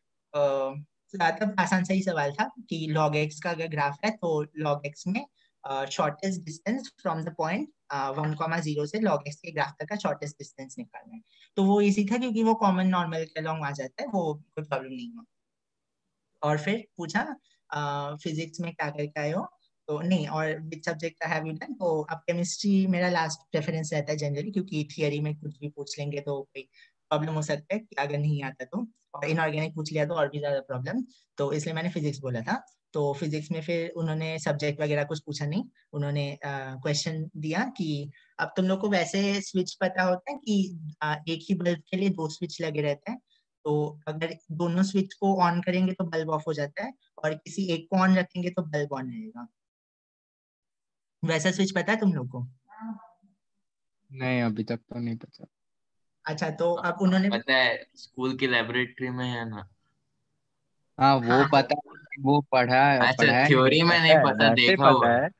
तब आसान सा ही सवाल था कि लॉग एक्स का अगर ग्राफ है तो लॉग एक्स में shortest distance from the point one comma zero से लॉग एक्स के ग्राफ तक का शॉर्टेस्ट डिस्टेंस निकालना है। तो वो इजी था क्योंकि वो कॉमन नॉर्मल के अलॉन्ग आ जाता है, वो कोई प्रॉब्लम नहीं हुआ। और फिर पूछा फिजिक्स में क्या करके आए हो, तो नहीं, और विच सब्जेक्ट का हैव यू डन। तो अब केमिस्ट्री मेरा लास्ट प्रेफरेंस रहता है जनरली, क्योंकि थियरी में कुछ भी पूछ लेंगे तो कोई प्रॉब्लम हो सकता है कि अगर नहीं आता तो, और इनऑर्गेनिक पूछ लिया तो और भी ज्यादा प्रॉब्लम। तो इसलिए मैंने फिजिक्स बोला था। तो फिजिक्स में फिर उन्होंने सब्जेक्ट वगैरह कुछ पूछा नहीं, उन्होंने क्वेश्चन uh, दिया कि अब तुम लोग को वैसे स्विच पता होता है कि uh, एक ही बल्ब के लिए दो स्विच लगे रहते हैं। तो अगर दोनों स्विच को ऑन करेंगे तो बल्ब ऑफ हो जाता है, और किसी एक को ऑन रखेंगे तो बल्ब ऑन रहेगा। वैसा स्विच पता है तुम लोग को? नहीं, अभी तक तो नहीं पता। अच्छा, तो अब उन्होंने पता है, स्कूल की लेबोरेटरी में है ना। हाँ वो हाँ पता है, वो पढ़ा है, अच्छा, पढ़ाया नहीं, थ्योरी में नहीं पता है, पता, वैसे देखा पता हुआ है। है।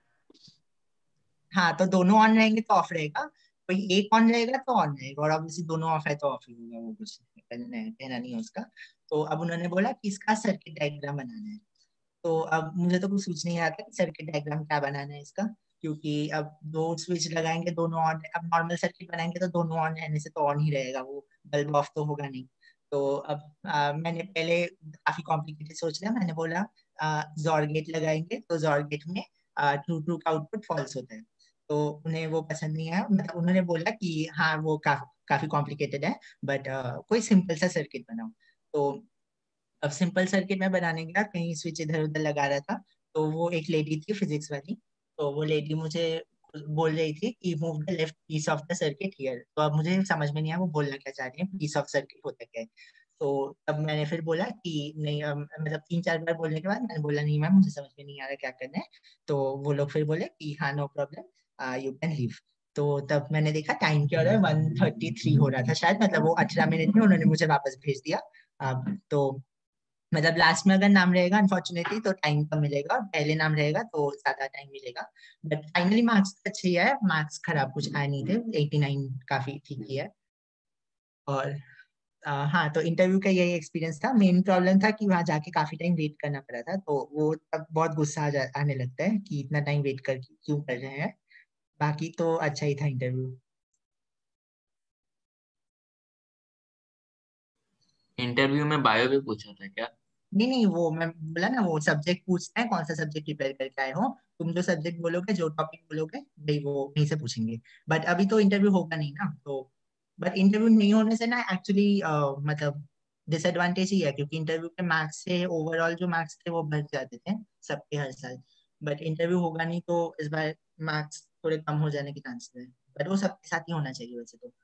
हाँ, तो दोनों ऑन रहेंगे तो ऑफ रहेगा, कोई एक ऑन रहेगा तो ऑन रहेगा, और ऑब्वियसली दोनों ऑफ है तो ऑफ ही होगा, वो कुछ कहना कहना नहीं है उसका। तो अब उन्होंने बोला कि इसका सर्किट डायग्राम बनाना है। तो अब मुझे तो कुछ सोच नहीं आता कि सर्किट डायग्राम क्या बनाना है इसका, क्योंकि अब दो स्विच लगाएंगे दोनों ऑन, अब नॉर्मल सर्किट बनाएंगे तो दोनों ऑन रहने से तो ऑन ही रहेगा, वो बल्ब ऑफ तो होगा नहीं। तो अब आ, मैंने पहले काफी कॉम्प्लिकेटेड सोच लिया, मैंने बोला जॉर गेट लगाएंगे, तो जॉर गेट में ट्रू ट्रू का आउटपुट फॉल्स होता है। तो उन्हें वो पसंद नहीं आया, मतलब उन्होंने बोला कि हाँ वो का, काफी कॉम्प्लिकेटेड है, बट कोई सिंपल सा सर्किट बनाओ। तो अब सिंपल सर्किट में बनाने गया, कहीं स्विच इधर उधर लगा रहा था। तो वो एक लेडी थी फिजिक्स वाली, तो वो लेडी मुझे बोल रही थी कि move the left piece of the circuit here. तो अब मुझे समझ में नहीं आया वो बोलना क्या चाह रही है, पीस ऑफ सर्किट होता क्या है। तो तब मैंने फिर बोला कि नहीं, अम, मतलब तीन चार बार बोलने के बाद मैंने बोला नहीं मैम, मुझे समझ में नहीं आ रहा क्या करना है। तो वो लोग फिर बोले कि हाँ no problem, you can leave. तो तब मैंने देखा टाइम क्या हो रहा है, वन थर्टी थ्री हो रहा था शायद, मतलब वो अठारह मिनट में उन्होंने मुझे वापस भेज दिया। अब तो मतलब लास्ट में अगर नाम रहेगा अनफॉर्चुनेटली तो टाइम कम मिलेगा, और पहले नाम रहेगा तो ज्यादा टाइम मिलेगा। बट फाइनली मार्क्स अच्छे ही है, मार्क्स खराब कुछ आए नहीं थे, एटी नाइन काफी ठीक ही है। और आ, हाँ, तो इंटरव्यू का यही एक्सपीरियंस था। मेन प्रॉब्लम था कि वहां जाके काफी टाइम वेट करना पड़ा था, तो वो तब बहुत गुस्सा आ जा आने लगता है कि इतना टाइम वेट कर क्यों कर रहे हैं। बाकी तो अच्छा ही था इंटरव्यू। इंटरव्यू में बायो भी पूछा था क्या? नहीं नहीं, वो मैं बोला ना, वो सब्जेक्ट पूछते हैं कौन सा सब्जेक्ट प्रिपेयर करके आए हो, तुम जो सब्जेक्ट बोलोगे जो टॉपिक बोलोगे भाई वो वहीं से पूछेंगे। बट अभी तो इंटरव्यू होगा नहीं ना, तो बट इंटरव्यू नहीं होने से ना एक्चुअली मतलब डिसएडवांटेज ही है, क्योंकि इंटरव्यू के मार्क्स से ओवरऑल जो मार्क्स थे वो बढ़ जाते थे सबके हर साल। बट इंटरव्यू होगा नहीं तो इस बार मार्क्स थोड़े कम हो जाने के चांसेस है, बट वो सबके साथ ही होना चाहिए वैसे तो।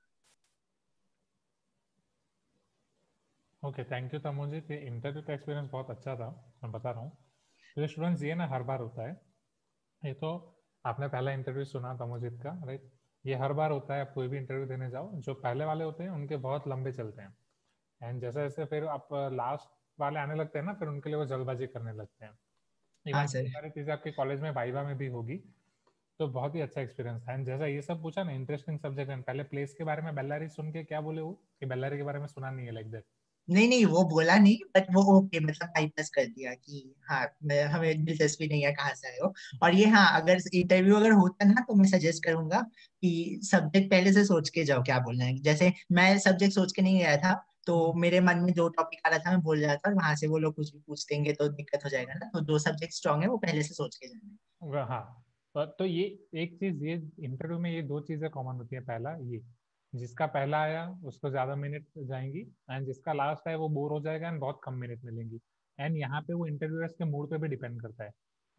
Okay, thank you Tamojit. Interview का एक्सपीरियंस बहुत अच्छा था, मैं बता रहा हूँ। तो स्टूडेंट्स ये ना हर बार होता है, ये तो आपने पहला इंटरव्यू सुना तमुजीत का, राइट। ये हर बार होता है, आप कोई भी इंटरव्यू देने जाओ, जो पहले वाले होते हैं उनके बहुत लंबे चलते हैं, एंड जैसे जैसे फिर आप लास्ट वाले आने लगते हैं ना, फिर उनके लिए वो जल्दबाजी करने लगते हैं। हाँ इवन सर। सारी चीजें आपके कॉलेज में वाइवा में भी होगी। तो बहुत ही अच्छा एक्सपीरियंस था। एंड जैसा ये सब पूछा ना इंटरेस्टिंग सब्जेक्ट, एंड पहले प्लेस के बारे में बेल्लारी सुन के क्या बोले वो कि बेल्लारी के बारे में सुना नहीं है, लाइक दैट। नहीं नहीं, वो बोला नहीं, बट वो ओके मतलब बाईपास कर दिया कि हाँ मैं, हमें दिलचस्पी नहीं है कहाँ से आए हो। और ये हाँ, अगर इंटरव्यू अगर होता ना तो मैं सजेस्ट करूंगा कि सब्जेक्ट पहले से सोच के जाओ क्या बोलना है। जैसे मैं सब्जेक्ट सोच के नहीं गया था, तो मेरे मन में जो टॉपिक आ रहा था मैं बोल रहा था, और वहां से वो लोग कुछ भी पूछ देंगे तो दिक्कत हो जाएगा ना। तो जो सब्जेक्ट स्ट्रांग है वो पहले से सोच के जाना है। हाँ, पर तो ये एक चीज, ये इंटरव्यू में ये दो चीजें कॉमन होती है। पहला ये, जिसका पहला आया उसको ज्यादा मिनट जाएंगी, एंड जिसका लास्ट है वो बोर हो जाएगा एंड बहुत कम मिनट मिलेंगी। एंड यहाँ पे वो इंटरव्यूअर्स के मूड पे भी डिपेंड करता है।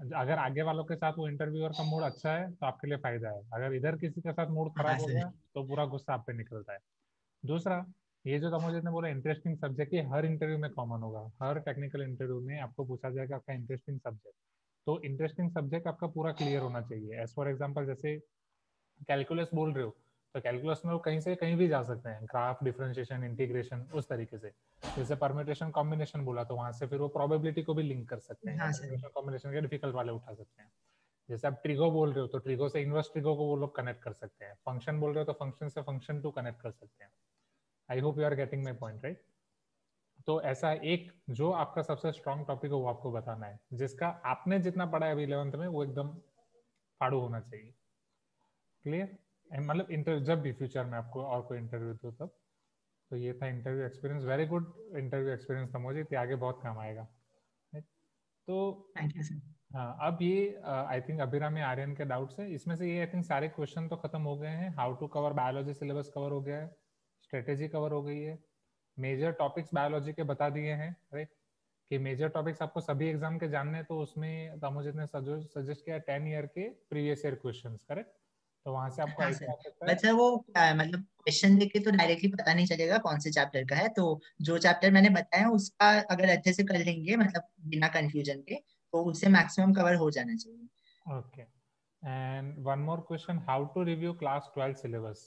अगर आगे वालों के साथ वो इंटरव्यूअर का मूड अच्छा है तो आपके लिए फायदा है, अगर इधर किसी के साथ मूड खराब हो गया तो पूरा गुस्सा आप पे निकलता है। दूसरा, ये जो तमोजीत ने बोला इंटरेस्टिंग सब्जेक्ट, ये हर इंटरव्यू में कॉमन होगा, हर टेक्निकल इंटरव्यू में आपको पूछा जाएगा आपका इंटरेस्टिंग सब्जेक्ट। तो इंटरेस्टिंग सब्जेक्ट आपका पूरा क्लियर होना चाहिए। एज फॉर एग्जाम्पल जैसे कैलकुलस बोल रहे हो तो कैलकुलस में वो कहीं से कहीं भी जा सकते हैं, ग्राफ, डिफरेंशिएशन, इंटीग्रेशन, उस तरीके से। जैसे परम्यूटेशन कॉम्बिनेशन बोला तो वहां से फिर वो प्रोबेबिलिटी को भी लिंक कर सकते हैं, परम्यूटेशन कॉम्बिनेशन के डिफिकल्ट वाले उठा सकते हैं। जैसे आप ट्रिगो बोल रहे हो तो ट्रिगो से इनवर्स ट्रिगो को वो लोग कनेक्ट कर सकते हैं। फंक्शन बोल रहे हो तो फंक्शन से फंक्शन टू कनेक्ट कर सकते हैं। I hope you are getting my point, right? तो ऐसा एक जो आपका सबसे स्ट्रॉन्ग टॉपिक हो वो आपको बताना है, जिसका आपने जितना पढ़ा है अभी इलेवेंथ में वो एकदम फाड़ू होना चाहिए। क्लियर? मतलब इंटरव्यू जब भी फ्यूचर में आपको और कोई इंटरव्यू दो तब। तो ये था interview experience. Very good interview experience Tamojit, आगे बहुत काम आएगा। तो थैंक यू सर। हाँ, अब ये आई थिंक अभिरामी आर्यन के डाउट्स है, इसमें से ये आई थिंक सारे क्वेश्चन तो खत्म हो गए हैं। How to cover biology syllabus cover हो गया है, स्ट्रेटेजी कवर हो गई है, मेजर टॉपिक्स बायोलॉजी के बता दिए हैं, राइट? कि मेजर टॉपिक्स आपको सभी एग्जाम के जानने हैं, तो उसमें तमोजीत ने सजेस्ट किया टेन ईयर के प्रीवियस ईयर क्वेश्चंस, करेक्ट? तो वहां से आपको हाँ आइडिया सर, आ सकता है। बट सर वो आ, मतलब क्वेश्चन देख के तो डायरेक्टली पता नहीं चलेगा कौन से चैप्टर का है, तो जो चैप्टर मैंने बताया उसका अगर अच्छे से कर लेंगे मतलब बिना कंफ्यूजन के, तो उससे मैक्सिमम कवर हो जाना चाहिए। Okay, and one more question, how to review class twelfth syllabus?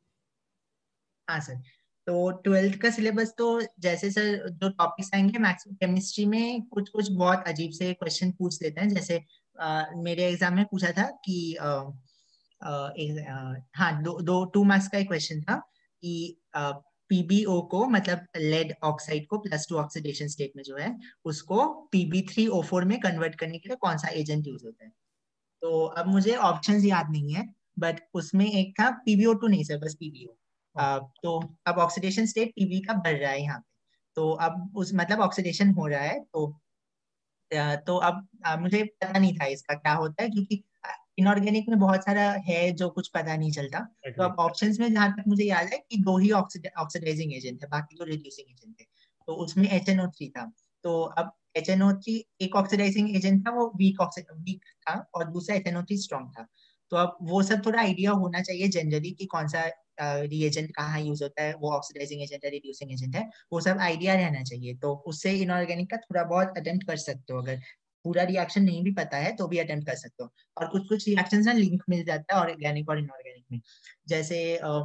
हाँ सर, तो ट्वेल्थ का सिलेबस तो जैसे सर जो टॉपिक्स आएंगे मैक्सिमम केमिस्ट्री में कुछ कुछ बहुत अजीब से क्वेश्चन पूछ देते हैं। जैसे आ, मेरे एग्जाम में पूछा था कि आ, आ, एक, आ, हाँ दो दो टू मार्क्स का एक क्वेश्चन था कि पीबीओ को मतलब लेड ऑक्साइड को प्लस टू ऑक्सीडेशन स्टेट में जो है उसको पीबी थ्री ओ फोर में कन्वर्ट करने के लिए कौन सा एजेंट यूज होता है। तो अब मुझे ऑप्शंस याद नहीं है, बट उसमें एक था पीबीओ टू नहीं सर, बस पीबीओ। uh, तो अब ऑक्सीडेशन स्टेट पीबी का बढ़ रहा है यहाँ पे, तो अब उस मतलब ऑक्सीडेशन हो रहा है, तो uh, तो अब uh, मुझे पता नहीं था इसका क्या होता है, क्योंकि इनऑर्गेनिक में बहुत सारा है जो कुछ पता नहीं चलता। तो अब ऑप्शंस में जहां तक मुझे याद है कि दो ही ऑक्सीडाइजिंग एजेंट है, बाकी तो रिड्यूसिंग एजेंट है। तो उसमें एच एन ओ थ्री था, तो अब एच एन ओ थ्री एक ऑक्सीडाइजिंग एजेंट था, वो वीक वीक था, और दूसरा H N O three strong था। तो अब वो सब थोड़ा आइडिया होना चाहिए जनरली कि कौन सा रिएजेंट कहाँ यूज होता है, वो ऑक्सीडाइजिंग एजेंट है, रिड्यूसिंग एजेंट है, वो सब आइडिया रहना चाहिए। तो उससे इनऑर्गेनिक का थोड़ा बहुत अटेम्प्ट कर सकते हो, अगर पूरा रिएक्शन नहीं भी पता है तो भी अटेम्प्ट कर सकते हो। और कुछ कुछ रिएक्शंस ना लिंक मिल जाता है ऑर्गेनिक और इनऑर्गेनिक में। जैसे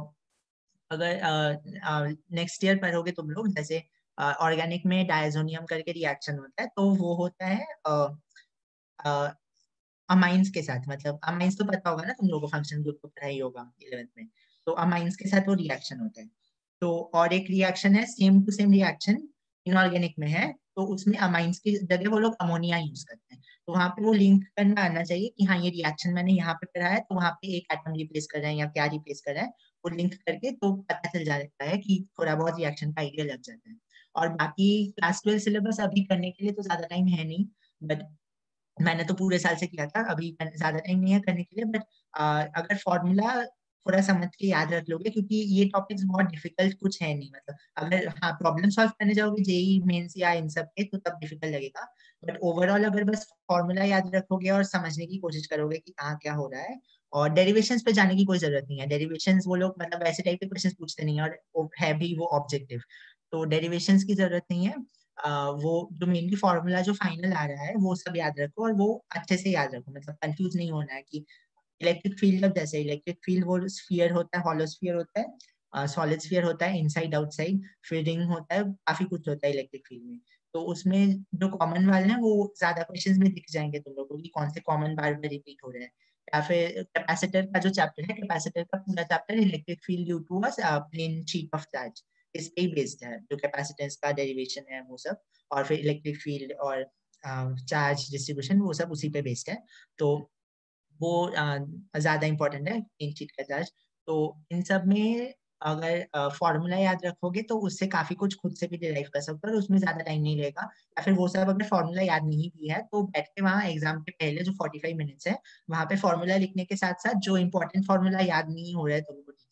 अगर नेक्स्ट ईयर पढ़ोगे तुम लोग, जैसे ऑर्गेनिक में डायजोनियम करके रिएक्शन होता है, तो वो होता है अमाइंस के साथ। मतलब अमाइंस तो पता होगा ना तुम लोगों को, फंक्शन ग्रुप को पढ़ाई होगा इलेवेंथ में। तो अमाइंस के साथ वो रिएक्शन होता है। तो और एक रिएक्शन है same to same reaction inorganic में है, तो उसमें अमाइंस की जगह वो लोग अमोनिया यूज करते हैं। तो वहां पे वो लिंक करना आना चाहिए कि हाँ ये रिएक्शन मैंने यहाँ पे पढ़ा है, तो वहां पे एक एटम रिप्लेस कर रहे हैं या क्या रिप्लेस कर रहे हैं, वो लिंक करके तो पता चल जाता है कि थोड़ा बहुत रिएक्शन का आइडिया लग जाता है। और बाकी क्लास ट्वेल्व सिलेबस अभी करने के लिए तो ज्यादा टाइम है नहीं, बट मैंने तो पूरे साल से किया था, अभी ज्यादा टाइम नहीं है करने के लिए। बट अगर फॉर्मूला थोड़ा समझ के याद रख लोगे, क्योंकि ये टॉपिक्स बहुत डिफिकल्ट कुछ है नहीं। मतलब अगर हाँ प्रॉब्लम सॉल्व करने जाओगे जेई मेंस या इन सब के तो तब डिफिकल्ट लगेगा, बट ओवरऑल अगर बस फॉर्मूला याद रखोगे और समझने की कोशिश करोगे कि कहाँ क्या हो रहा है, और डेरिवेशंस पे जाने की कोई जरूरत नहीं है। डेरिवेशंस वो लोग मतलब ऐसे टाइप के क्वेश्चन पूछते नहीं है, और है भी वो ऑब्जेक्टिव, तो डेरिवेशंस की जरूरत नहीं है। Uh, वो जो मेनली फॉर्मूला जो फाइनल आ रहा है वो सब याद रखो, और वो अच्छे से याद रखो। मतलब कंफ्यूज नहीं होना है कि इलेक्ट्रिक फील्ड, जैसे इलेक्ट्रिक फील्ड वो स्फीयर होता है, हॉलो स्फीयर होता है, सॉलिड स्फीयर होता है, इनसाइड आउटसाइड, फिर रिंग होता है, काफी कुछ होता है इलेक्ट्रिक फील्ड में। तो उसमें जो कॉमन वाले हैं वो ज्यादा क्वेश्चंस में दिख जाएंगे तुम लोगों को कि कौन से कॉमन बार बार रिपीट हो रहे हैं। या फिर कैपेसिटर का जो चैप्टर है, कैपेसिटर का पूरा chapter electric field due to a plane sheet of charge, इस पे ही बेस्ड है जो कैपेसिटेंस का डेरिवेशन है वो सब, और फिर इलेक्ट्रिक फील्ड और चार्ज डिस्ट्रीब्यूशन वो सब उसी पे बेस्ड है। तो वो ज्यादा इंपॉर्टेंट है इन शीट का चार्ज। तो इन सब में अगर फॉर्मूला याद रखोगे तो उससे काफी कुछ खुद से भी डिराइव कर सकते हो, और उसमें ज्यादा टाइम नहीं लगेगा। या फिर वो सब अगर फॉर्मूला याद नहीं भी है तो बैठ के वहाँ एग्जाम के पहले जो फोर्टी फाइव मिनट्स है वहां पे फॉर्मूला लिखने के साथ साथ जो इंपॉर्टेंट फॉर्मूला याद नहीं हो रहा है तुमको ठीक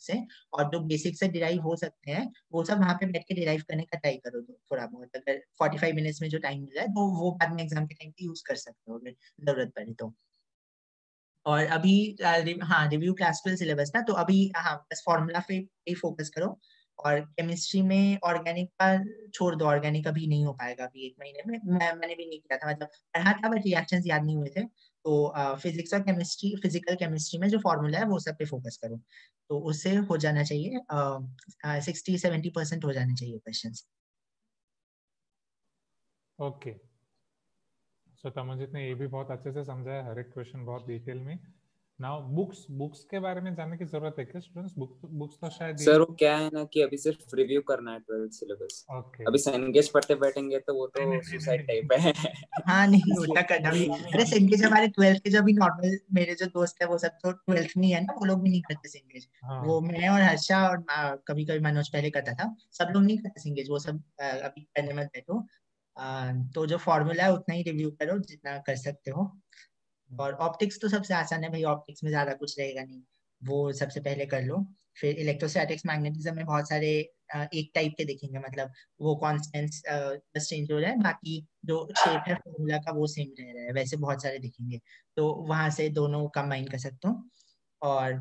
से, और जो बेसिक से डिराइव हो सकते हैं वो सब वहाँ पे बैठ के डिराइव करने का ट्राई करो तो थोड़ा बहुत, अगर फोर्टी फाइव मिनट्स में जो टाइम मिल रहा है तो वो बाद में एग्जाम के टाइम पे यूज कर सकते हो अगर जरूरत पड़े तो। और अभी हाँ रिव्यू क्लासिकल सिलेबस ना, तो अभी हाँ बस फॉर्मूला पे ही फोकस करो, और केमिस्ट्री में ऑर्गेनिक का छोड़ दो, ऑर्गेनिक अभी नहीं हो पाएगा अभी एक महीने में, मैं मैंने भी नहीं किया था, मतलब पढ़ा था बट रिएक्शंस याद नहीं हुए थे। तो फिजिक्स और केमिस्ट्री, फिजिकल केमिस्ट्री में जो फॉर्मूला है वो सब पे फोकस करो, तो उससे हो जाना चाहिए, सिक्सटी सेवेंटी परसेंट हो जाने चाहिए क्वेश्चन। ओके, सो तमोजीत ने ये भी बहुत अच्छे से समझाया, हर एक क्वेश्चन बहुत डिटेल में। नाउ बुक्स बुक्स के बारे में जानने की जरूरत है क्या स्टूडेंट्स? बुक्स बुक्स तो शायद सर वो क्या है ना कि अभी सिर्फ रिव्यू करना है ट्वेल्थ सिलेबस। ओके अभी सेंगेज पढ़ते बैठेंगे तो वो तो सुसाइड टाइप है। हाँ नहीं होता करना भी, अरे सिंगेज हमारे ट्वेल्थ के जो भी नॉर्मल मेरे जो दोस्त है वो सब तो ट्वेल्थ में ही है ना, वो लोग भी नहीं करते सिंगेज। हाँ वो मैं और हर्षा और कभी कभी मनोज पहले करता था, सब लोग नहीं करते सिंगेज, वो सब आ, अभी करने मत बैठो। आ, तो जो फॉर्मूला है उतना ही रिव्यू करो जितना कर सकते हो। और ऑप्टिक्स तो सबसे आसान है भाई, ऑप्टिक्स में ज्यादा कुछ रहेगा नहीं, वो सबसे पहले कर लो। फिर इलेक्ट्रोस्टैटिक्स मैग्नेटिज्म में बहुत सारे अ, एक टाइप के दिखेंगे, मतलब वो कॉन्स्टेंट्स बस चेंज हो रहा है, बाकी जो शेप है फॉर्मूला का वो सेम रह रहा है, वैसे बहुत सारे दिखेंगे, तो वहां से दोनों कंबाइन कर सकते हो। और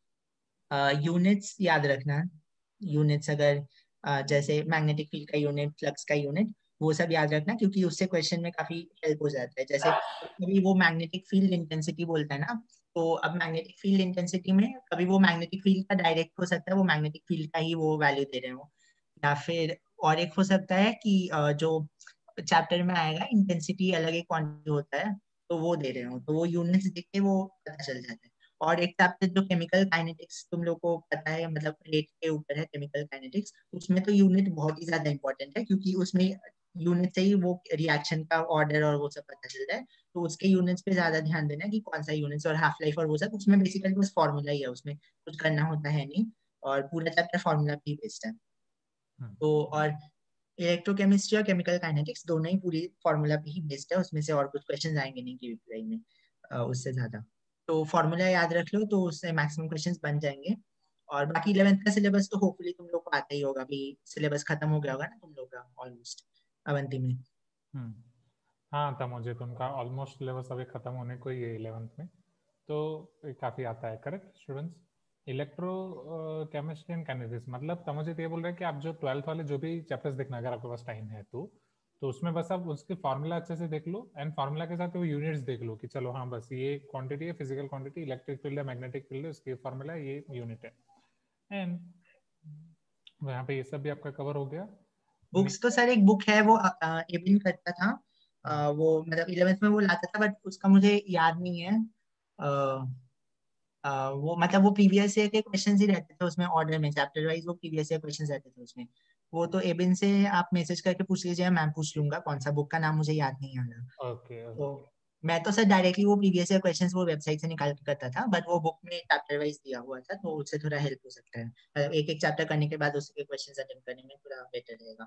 यूनिट्स याद रखना, यूनिट्स अगर अ, जैसे मैग्नेटिक फील्ड का यूनिट, फ्लक्स का यूनिट, वो सब याद रखना, क्योंकि उससे क्वेश्चन में काफी हेल्प हो जाता है। जैसे कभी वो मैग्नेटिक फील्ड इंटेंसिटी बोलता है ना, तो अब मैग्नेटिक फील्ड इंटेंसिटी में कभी वो मैग्नेटिक फील्ड का डायरेक्ट हो सकता है, वो मैग्नेटिक फील्ड का ही वो वैल्यू दे रहे हो, या फिर और एक हो सकता है कि अ, जो चैप्टर में आएगा इंटेंसिटी अलग एक क्वांटिटी होता है, तो वो दे रहे हो, तो वो यूनिट्स देख के वो पता चल जाता है। और एक चैप्टर जो केमिकल काइनेटिक्स तुम लोग को पता है, मतलब रेट के ऊपर है केमिकल काइनेटिक्स, उसमें तो यूनिट बहुत ही ज्यादा इंपॉर्टेंट है, क्योंकि उसमें यूनिट से ही वो रिएक्शन का ऑर्डर और वो सब पता चल रहा है, तो उसके यूनिट्स पे ज्यादा ध्यान देना है कि कौन सा यूनिट्स और हाफ लाइफ और वो सब, उसमें बेसिकली बस फॉर्मूला ही है, उसमें कुछ करना होता है नहीं, और पूरा चैप्टर फॉर्मूला पे ही बेस्ड है। तो और इलेक्ट्रोकेमिस्ट्री और केमिकल काइनेटिक्स दोनों ही पूरी फॉर्मूला पे ही बेस्ड है, उसमें से और कुछ क्वेश्चन आएंगे नहीं केवीपीआई में अ, उससे ज्यादा। तो फॉर्मूला याद रख लो तो उससे मैक्सिमम क्वेश्चंस बन जाएंगे। और बाकी इलेवेंथ का सिलेबस तो होपफुली तुम लोग को आता ही होगा, अभी सिलेबस खत्म हो गया होगा ना तुम लोग का ऑलमोस्ट अवंती में। हम्म हाँ तमोजीत, उनका ऑलमोस्ट सिलेबस अभी खत्म होने को ही है इलेवेंथ में, तो ये काफी आता है। Correct students? Electrochemistry and kinetics, मतलब तमोजीत ये बोल रहे हैं कि आप जो ट्वेल्थ वाले जो भी चैप्टर्स देखना, अगर आपके पास टाइम है तो तो उसमें बस आप उसके फार्मूला अच्छे से देख लो, एंड फार्मूला के साथ वो यूनिट्स देख लो कि चलो हाँ बस ये क्वांटिटी है, फिजिकल क्वांटिटी, इलेक्ट्रिक फील्ड है, मैग्नेटिक फील्ड है, उसकी फार्मूला है, ये यूनिट है, एंड यहाँ पे ये सब भी आपका कवर हो गया। बुक्स तो सर एक बुक है वो एबिन करता था, अ, वो मतलब इलेवेंथ में वो लाता था, बट उसका मुझे याद नहीं है। अ, अ, वो मतलब वो प्रीवियस ईयर के क्वेश्चंस ही रहते थे उसमें, ऑर्डर में चैप्टर वाइज वो प्रीवियस ईयर क्वेश्चंस रहते थे उसमें। वो तो एबिन से आप मैसेज करके पूछ लीजिए, मैं पूछ लूंगा कौन सा बुक, का नाम मुझे याद नहीं आ रहा। ओके तो मैं तो सर डायरेक्टली वो प्रीवियस ईयर क्वेश्चंस वो वेबसाइट से निकाल के करता था, बट वो बुक में चैप्टर वाइज दिया हुआ था, तो उससे थोड़ा हेल्प हो सकता है, मतलब एक एक चैप्टर करने के बाद उसके क्वेश्चंस अटेम्प्ट करने में थोड़ा बेटर रहेगा।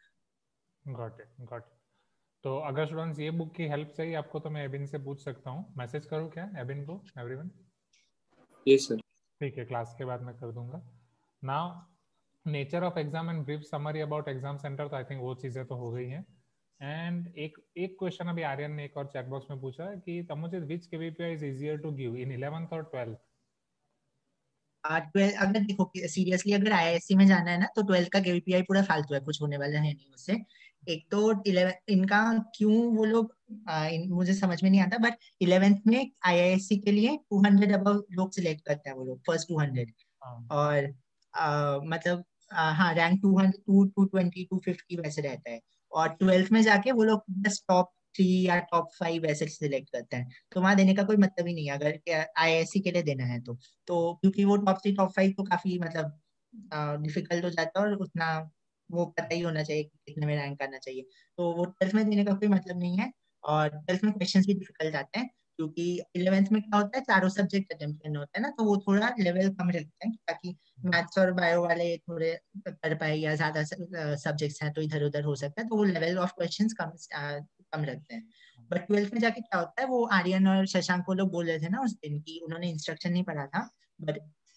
Got it got it. तो अगर स्टूडेंट्स ये बुक की हेल्प चाहिए आपको तो मैं एबिन से पूछ सकता हूँ, मैसेज करूँ क्या एबिन को एवरीवन? Yes sir. ठीक है, क्लास के बाद मैं कर दूंगा। Now nature of exam and brief summary about exam centre, तो आई थिंक वो चीजें तो हो गई हैं। एंड एक एक क्वेश्चन अभी आर्यन ने एक और चैट बॉक्स में पूछा है कि Tamojit which KVPY is easier to give in eleventh और ट्वेल्थ? ट्वेल्थ अगर देखो सीरियसली अगर आईआईएससी में जाना है ना, तो ट्वेल्थ का केवीपीआई पूरा फालतू है, कुछ होने वाला है नहीं उससे। एक तो इलेवन इनका क्यों वो लोग आ, इन, मुझे समझ में नहीं आता, बट इलेवेंथ में आईआईएससी के लिए टू हंड्रेड अबव लोग सिलेक्ट करते हैं वो लोग, फर्स्ट टू हंड्रेड। और आ, मतलब आ, हाँ rank two hundred to two twenty two fifty वैसे रहता है। और ट्वेल्थ में जाके वो लोग बस टॉप थ्री या टॉप फाइव ऐसे सिलेक्ट करते हैं, तो वहां देने का कोई मतलब ही नहीं है अगर आईआईएससी के लिए देना है तो। तो क्योंकि वो टॉप थ्री टॉप फाइव तो काफी मतलब डिफिकल्ट हो जाता है, और उतना वो पता ही होना चाहिए कि कितने में रैंक करना चाहिए, तो वो ट्वेल्थ में देने का कोई मतलब नहीं है। और ट्वेल्थ में क्वेश्चंस भी डिफिकल्ट आते हैं, क्योंकि इलेवेंथ में क्या होता है चारों सब्जेक्ट अटेम्प्ट करना होता है ना, तो वो थोड़ा लेवल कम रखते हैं, ताकि मैथ्स और बायो वाले थोड़े कर पाए, या ज्यादा सब्जेक्ट्स हैं तो इधर उधर हो सकता है, तो वो लेवल ऑफ क्वेश्चंस कम आ, कम रखते हैं। बट ट्वेल्थ में जाके क्या होता है, वो आर्यन और शशांक को लोग बोल रहे थे ना उस दिन की उन्होंने इंस्ट्रक्शन नहीं पढ़ा था, बट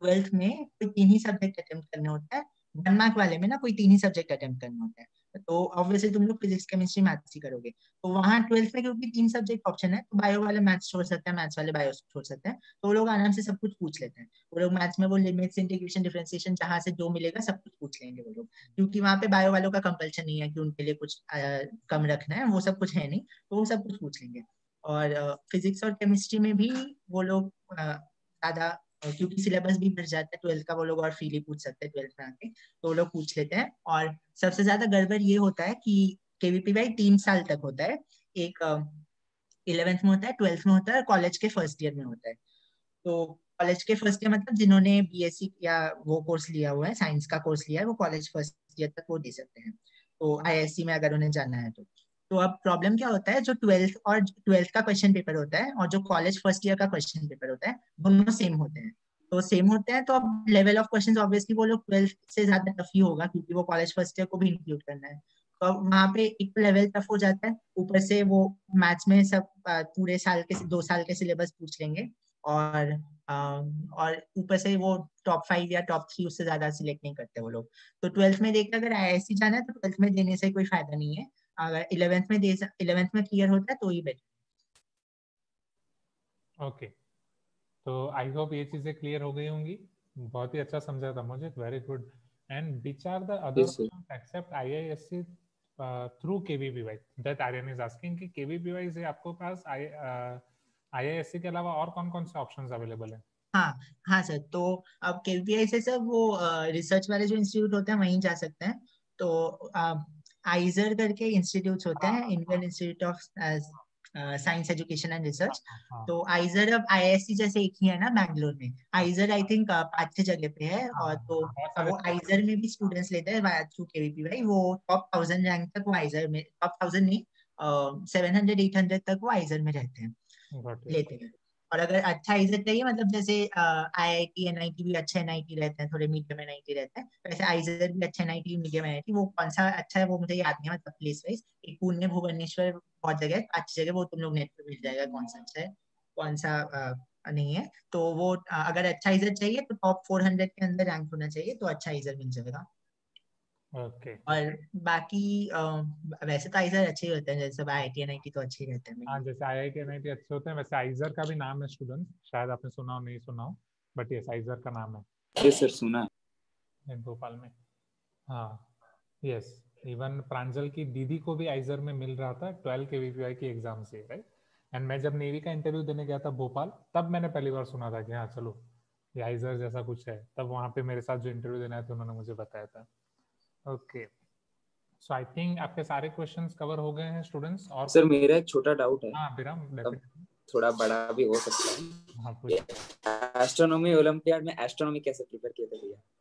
ट्वेल्थ में कोई तीन ही सब्जेक्ट अटेम्प्ट करने होता है, वन मार्क वाले में ना कोई तीन ही सब्जेक्ट अटेम्प्ट करना होता है, तो ऑब्वियसली तुम लोग फिजिक्स केमिस्ट्री मैथ्स ही करोगे। तो वहाँ ट्वेल्थ में क्योंकि तीन सब्जेक्ट ऑप्शन है, तो बायो वाले मैथ्स छोड़ सकते हैं, मैथ्स वाले बायो छोड़ सकते हैं, तो वो लोग आराम से सब कुछ पूछ लेते हैं। वो लोग मैथ्स में वो लिमिट्स, इंटीग्रेशन, डिफरेंशिएशन जहाँ से जो मिलेगा सब कुछ पूछ लेंगे वो लोग, क्योंकि वहाँ पे बायो वालों का कंपल्शन नहीं है कि उनके लिए कुछ आ, कम रखना है, वो सब कुछ है नहीं, तो वो सब कुछ पूछ लेंगे। और फिजिक्स और केमिस्ट्री में भी वो लोग ज्यादा, क्योंकि सिलेबस भी बढ़ जाता है ट्वेल्थ का, वो लोग और फ्रीली पूछ सकते हैं ट्वेल्थ में आके, तो वो लोग पूछ लेते हैं। और सबसे ज्यादा गड़बड़ ये होता है कि केवीपीवाई तीन साल तक होता है, एक इलेवेंथ में होता है, ट्वेल्थ में होता है, कॉलेज के फर्स्ट ईयर में होता है। तो कॉलेज के फर्स्ट ईयर मतलब जिन्होंने बीएससी या वो कोर्स लिया हुआ है, साइंस का कोर्स लिया है, वो कॉलेज फर्स्ट ईयर तक वो दे सकते हैं, तो आईआईएससी में अगर उन्हें जाना है तो। तो अब प्रॉब्लम क्या होता है, जो ट्वेल्थ और ट्वेल्थ का क्वेश्चन पेपर होता है और जो कॉलेज फर्स्ट ईयर का क्वेश्चन पेपर होता है, दोनों सेम होते हैं। तो सेम होते हैं तो अब लेवल ऑफ क्वेश्चंस ऑब्वियसली वो लोग ट्वेल्थ से ज्यादा टफ ही होगा, क्योंकि वो कॉलेज फर्स्ट ईयर को भी इंक्लूड करना है। तो अब वहाँ पे एक लेवल टफ हो जाता है, ऊपर से वो मैथ्स में सब पूरे साल के दो साल के सिलेबस पूछ लेंगे, और और ऊपर से वो टॉप फाइव या टॉप थ्री उससे ज्यादा सिलेक्ट नहीं करते वो लोग। तो ट्वेल्थ में देखकर अगर आईआईएससी जाना है तो ट्वेल्थ में देने से कोई फायदा नहीं है, अगर इलेवेंथ में दे इलेवेंथ में क्लियर होता है तो ही बेटर। ओके, तो आई होप ये चीजें क्लियर हो गई होंगी। बहुत ही अच्छा समझा था मुझे, very good. And which are the other options except IISc through KVPY? That Aryan is asking कि केवीपीवाई से आपको पास आई आईआईएससी के अलावा और कौन कौन से ऑप्शंस अवेलेबल हैं? हाँ हाँ सर, तो अब केवीपीआई से सब वो रिसर्च वाले जो इंस्टीट्यूट होते हैं वहीं जा सकते हैं। तो आइजर करके इंस्टीट्यूट होते हैं, Indian Institute of Science Education and Research. तो आइजर अब आईआईएससी जैसे एक ही है ना बैंगलोर में, आइजर आई थिंक पांच छह जगह पे है, और तो वो आइजर में भी स्टूडेंट्स लेते हैं थ्रू केवीपीआई। वो टॉप थाउजेंड रैंक तक वो आइजर में, टॉप थाउजेंड नहीं, सेवन हंड्रेड एट हंड्रेड तक वो आइजर में रहते हैं, लेते हैं। और अगर अच्छा आइजर चाहिए, मतलब जैसे आईआईटी एनआईटी भी अच्छा एनआईटी रहते हैं, थोड़े मीडियम एनआईटी रहते हैं, वैसे आइजर भी अच्छा एनआईटी मीडियम एनआईटी। वो कौन सा अच्छा है वो मुझे याद नहीं है, मतलब प्लेस वाइज एक पुणे, भुवनेश्वर, बहुत जगह है, अच्छी जगह, वो तुम लोग नेट पे मिल जाएगा कौन सा अच्छा है कौन सा आ, नहीं है। तो वो आ, अगर अच्छा आइजर चाहिए तो टॉप फोर हंड्रेड के अंदर रैंक होना चाहिए, तो अच्छा आइजर मिल जाएगा। ओके, और बाकी आ, वैसे तो आइजर अच्छे ही होते हैं, जैसे आईआईटी एनआईटी तो अच्छे ही रहते हैं। हाँ, जैसे आईआईटी एनआईटी अच्छे होते हैं, वैसे आइजर का भी नाम है स्टूडेंट, शायद आपने सुना हो नहीं सुना हो, बट यस आइजर का नाम है। यस सर, सुना है भोपाल में। हाँ यस, इवन प्रांजल की दीदी को भी आइजर में मिल रहा था ट्वेल्व केवीपीआई की एग्जाम से, राइट। एंड मैं जब नेवी का इंटरव्यू देने गया था भोपाल, तब मैंने पहली बार सुना था कि हाँ चलो ये आइजर जैसा कुछ है, तब वहाँ पे मेरे साथ जो इंटरव्यू देने आए थे उन्होंने मुझे बताया था। ओके, सो आई थिंक आपके सारे क्वेश्चंस कवर हो गए हैं स्टूडेंट्स। और सर मेरा एक छोटा डाउट है। हाँ बिराम, डेफिनेटली थोड़ा बड़ा भी हो सकता है। हाँ पूछिए। एस्ट्रोनॉमी ओलंपियाड में एस्ट्रोनॉमी कैसे प्रिपेयर किया था भैया?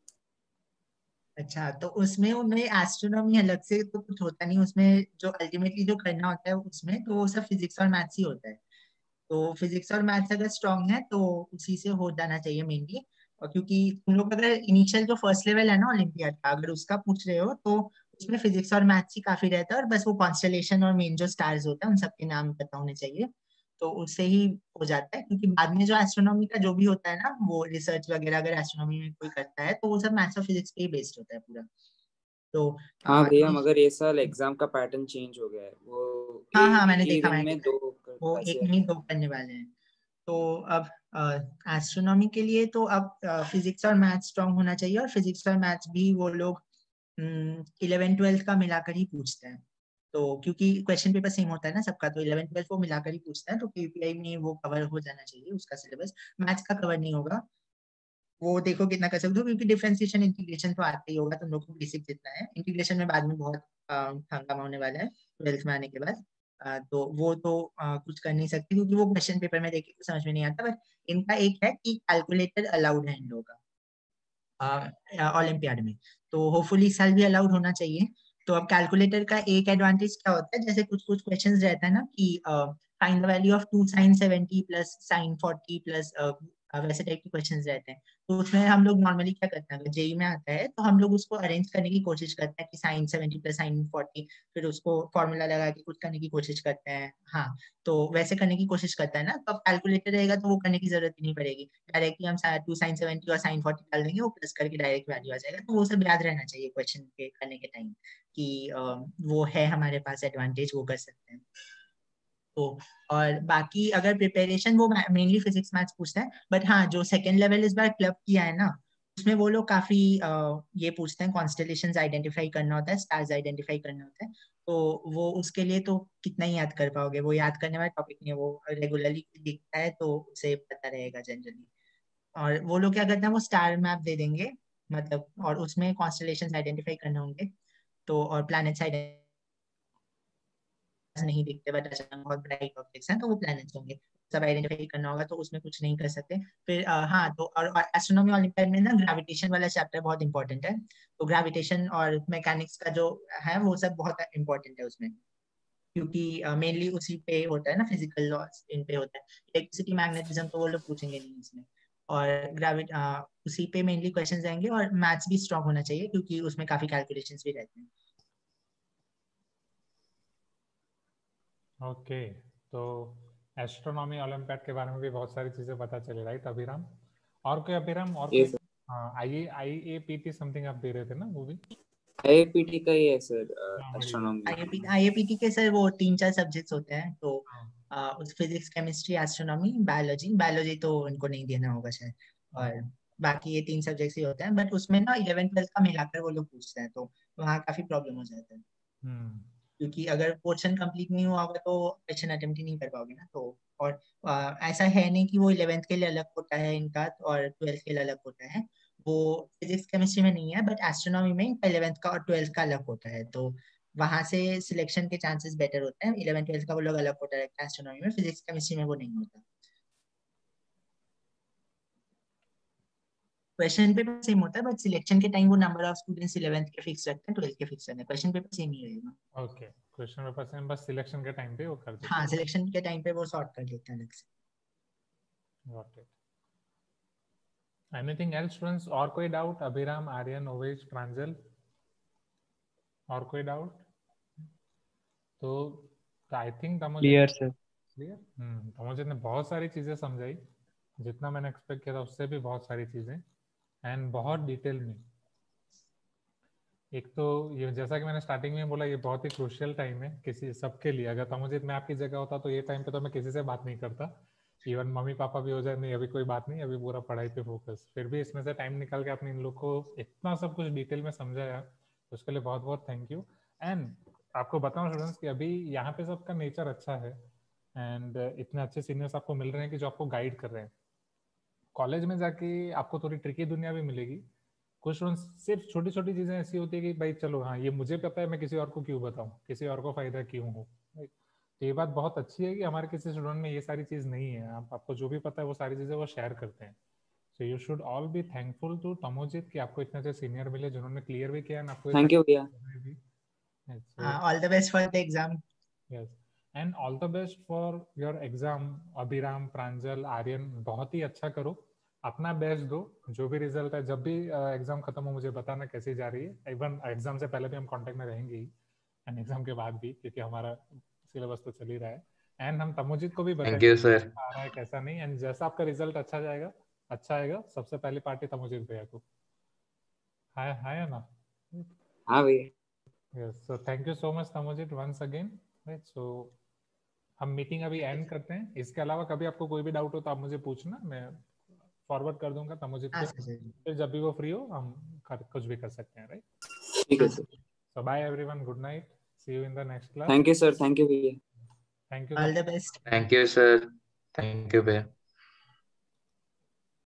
अच्छा, तो उसमें उनमें एस्ट्रोनॉमी अलग से तो कुछ होता नहीं, उसमें जो अल्टीमेटली जो करना होता है उसमें तो वो सब फिजिक्स और मैथ्स ही होता है। तो फिजिक्स और मैथ्स अगर स्ट्रांग है तो उसी से हो जाना चाहिए मेनली। और क्योंकि तुम लोग अगर इनिशियल जो फर्स्ट लेवल है ना ओलंपियाड का, अगर उसका पूछ रहे हो तो उसमें फिजिक्स और मैथ्स ही काफी रहता है, और बस वो कॉन्स्टलेशन और मेन जो स्टार्स होता है उन सबके नाम पता होने चाहिए, तो उससे ही हो जाता है। क्योंकि बाद में जो एस्ट्रोनॉमी का जो भी होता है ना, वो रिसर्च वगैरह अगर एस्ट्रोनॉमी में कोई करता है तो वो सब मैथ्स और फिजिक्स पे ही बेस्ड होता है पूरा। तो हाँ भैया, मगर ये साल एग्जाम का पैटर्न चेंज हो गया है, वो हाँ हाँ एक मैंने ही देखा दिन मैंने में देखा दो वो ऐसे एक नहीं दो करने वाले हैं। तो अब एस्ट्रोनॉमी के लिए तो अब फिजिक्स और मैथ्स स्ट्रांग होना चाहिए, और फिजिक्स और मैथ्स भी वो लोग इलेवन ट्वेल्थ का मिलाकर ही पूछते हैं। तो क्योंकि क्वेश्चन पेपर सेम होता है ना सबका, तो इलेवन ट्वेल्थ को मिलाकर ही पूछते हैं, तो केपीआई में वो कवर हो जाना चाहिए उसका सिलेबस। मैथ्स का कवर नहीं होगा, वो देखो कितना कर सकते हो, क्योंकि डिफरेंशिएशन इंटीग्रेशन तो आते ही होगा तुम लोग को, बेसिक जितना है। इंटीग्रेशन में बाद में बहुत हंगामा होने वाला है ट्वेल्थ में आने के बाद, आ, तो वो तो आ, कुछ कर नहीं सकते, क्योंकि वो क्वेश्चन पेपर में देखे तो समझ में नहीं आता। बट इनका एक है कि कैलकुलेटर अलाउड है इन लोगों का ओलंपियाड में, तो होपफुली इस साल भी अलाउड होना चाहिए। तो अब कैलकुलेटर का एक एडवांटेज क्या होता है, जैसे कुछ कुछ क्वेश्चंस रहता है ना कि find the value of two sine seventy plus sine forty plus, वैसे टाइप के क्वेश्चंस रहते हैं, तो उसमें हम लोग नॉर्मली क्या करते हैं, अगर जेई में आता है तो हम लोग उसको अरेंज करने की कोशिश करते हैं कि sine seventy plus sine forty, फिर उसको फॉर्मूला लगा के कुछ करने की कोशिश करते हैं। हाँ, तो वैसे करने की कोशिश करता है ना, तो अब कैलकुलेटर रहेगा तो वो करने की जरूरत ही नहीं पड़ेगी, डायरेक्टली हम टू साइन सेवेंटी और साइन फोर्टी डाल देंगे, वो प्लस करके डायरेक्ट वैल्यू आ जाएगा। तो वो सब याद रहना चाहिए क्वेश्चन के करने के टाइम कि वो है हमारे पास एडवांटेज, वो कर सकते हैं। तो और बाकी अगर प्रिपरेशन वो मेनली फिजिक्स मैथ्स पूछते हैं, बट हाँ जो सेकेंड लेवल इस बार क्लब किया है ना, उसमें वो लोग काफी uh, ये पूछते हैं, कॉन्स्टेलेशंस आइडेंटिफाई करना होता है, स्टार्स आइडेंटिफाई करना होता है। तो वो उसके लिए तो कितना ही याद कर पाओगे, वो याद करने वाला टॉपिक नहीं है, वो रेगुलरली दिखता है तो उसे पता रहेगा जनरली। और वो लोग क्या करते हैं, वो स्टार मैप दे देंगे मतलब, और उसमें कॉन्स्टेलेशंस आइडेंटिफाई करने होंगे तो, और प्लैनेट्स आइडेंटिफाई नहीं दिखते बट अचानक बहुत ब्राइट ऑब्जेक्ट्स हैं तो वो प्लैनेट्स होंगे, सब आइडेंटिफाई करना होगा, तो उसमें कुछ नहीं कर सकते। फिर आ, हाँ तो और, और एस्ट्रोनॉमी ओलंपियाड में ना ग्रेविटेशन वाला चैप्टर बहुत इंपॉर्टेंट है, तो ग्रेविटेशन और मैकेनिक्स का जो है वो सब बहुत इंपॉर्टेंट है उसमें, क्योंकि मेनली uh, उसी पे होता है ना, फिजिकल लॉस इन पे होता है। इलेक्ट्रिसिटी मैग्नेटिज्म तो वो लोग पूछेंगे नहीं इसमें, और ग्रेविट uh, उसी पे मेनली क्वेश्चंस आएंगे, और मैथ्स भी स्ट्रांग होना चाहिए क्योंकि उसमें काफी कैलकुलेशंस भी रहते हैं। ओके okay, तो एस्ट्रोनॉमी ओलंपियाड के बारे में भी बहुत सारी चीजें पता चली, राइट अभिराम? और कोई अभिराम और कोई? हाँ, I I A P T something आप दे रहे थे ना, वो भी आईएपीटी का ही है सर, एस्ट्रोनॉमी। आईएपीटी के सर वो तीन चार सब्जेक्ट्स होते हैं, तो आ, उस physics chemistry astronomy biology, biology तो उनको नहीं देना होगा शायद, और बाकी ये तीन सब्जेक्ट्स ही होते हैं, बट उसमें ना इलेवन ट्वेल्थ का मिलाकर वो लोग पूछते हैं, तो वहाँ काफी प्रॉब्लम हो जाता है, क्योंकि अगर पोर्शन कंप्लीट नहीं हुआ होगा तो क्वेश्चन अटेम्प्ट ही नहीं कर पाओगे ना। तो और आ, ऐसा है नहीं कि वो इलेवेंथ के लिए अलग होता है इनका और ट्वेल्थ के लिए अलग होता है, वो फिजिक्स केमिस्ट्री में नहीं है, बट एस्ट्रोनॉमी में इलेवेंथ का और ट्वेल्थ का अलग होता है, तो वहां से सिलेक्शन के चांसेस बेटर होते हैं। इलेवेंथ ट्वेल्थ का वो लोग अलग होता है एस्ट्रोनॉमी में, फिजिक्स केमिस्ट्री में वो नहीं होता। क्वेश्चन पेपर सेम होता है, बट सिलेक्शन के टाइम वो नंबर ऑफ स्टूडेंट्स इलेवेंथ के फिक्स रखते हैं, ट्वेल्थ के फिक्स रखते हैं, क्वेश्चन पेपर सेम ही रहेगा। ओके, क्वेश्चन पेपर सेम, बस सिलेक्शन के टाइम पे वो कर देते हैं। हाँ, सिलेक्शन के टाइम पे वो सॉर्ट कर देते हैं अलग से। Got it. Anything else students? और कोई डाउट? अभिराम, आर्यन, ओवेश, प्रांजल, और कोई डाउट? तो I think Tamojit clear sir. Clear. Hmm Tamojit ने बहुत सारी चीजें समझाई, जितना मैंने एक्सपेक्ट किया था उससे भी बहुत सारी चीजें, एंड बहुत डिटेल में। एक तो ये जैसा कि मैंने स्टार्टिंग में बोला, ये बहुत ही क्रूशियल टाइम है किसी सबके लिए। अगर तमुजित मैं आपकी जगह होता तो ये टाइम पे तो मैं किसी से बात नहीं करता, इवन मम्मी पापा भी हो जाए, नहीं अभी कोई बात नहीं, अभी पूरा पढ़ाई पे फोकस। फिर भी इसमें से टाइम निकाल के आपने इन लोग को इतना सब कुछ डिटेल में समझाया, तो उसके लिए बहुत बहुत थैंक यू। एंड आपको बताऊं स्टूडेंट्स कि अभी यहाँ पे सबका नेचर अच्छा है, एंड इतने अच्छे सीनियर्स आपको मिल रहे हैं कि जो आपको गाइड कर रहे हैं। कॉलेज में जाके आपको थोड़ी ट्रिकी दुनिया भी मिलेगी, कुछ सिर्फ छोटी छोटी चीजें ऐसी होती है कि भाई चलो हाँ ये मुझे पता है, मैं किसी और को क्यों बताऊं, किसी और को फायदा क्यों हो। तो ये बात बहुत अच्छी है कि हमारे किसी स्टूडेंट में ये सारी चीज नहीं है, आप आपको जो भी पता है वो सारी चीजें वो शेयर करते हैं। So you should all be thankful to Tamojit कि आपको इतने अच्छे सीनियर मिले जिन्होंने क्लियर भी किया, आपको थैंक यू भैया। All the best for the exam. Yes, and all the best for your exam. Abhiram, Pranjal, Aryan, बहुत ही अच्छा करो, अपना बेस्ट दो। जो भी रिजल्ट है, जब भी एग्जाम uh, खत्म हो मुझे बताना कैसी जा रही है। इवन एग्जाम से पहले भी हम कांटेक्ट में रहेंगे ही, एंड एग्जाम के बाद भी, क्योंकि हमारा सिलेबस तो चल ही रहा है। एंड हम तमुजित को भी बताएंगे आ रहा है कैसा नहीं, एंड जैसा आपका रिजल्ट अच्छा जाएगा, अच्छा आएगा, सबसे पहली पार्टी तमुजित भैया को। हाय हाय ना। हाँ भैया। Yes, so thank you so much Tamojit once again. Right, so हम मीटिंग अभी एंड करते हैं। इसके अलावा कभी आपको कोई भी डाउट हो तो आप मुझे पूछना, मैं फॉरवर्ड कर दूंगा तमुजित पे, फिर जब भी वो फ्री हो हम कुछ भी कर सकते हैं। राइट, ठीक है sir. So bye everyone, good night, see you in the next class. Thank you sir, thank you भैया। Thank you, all the best. Thank you sir, thank you भैया।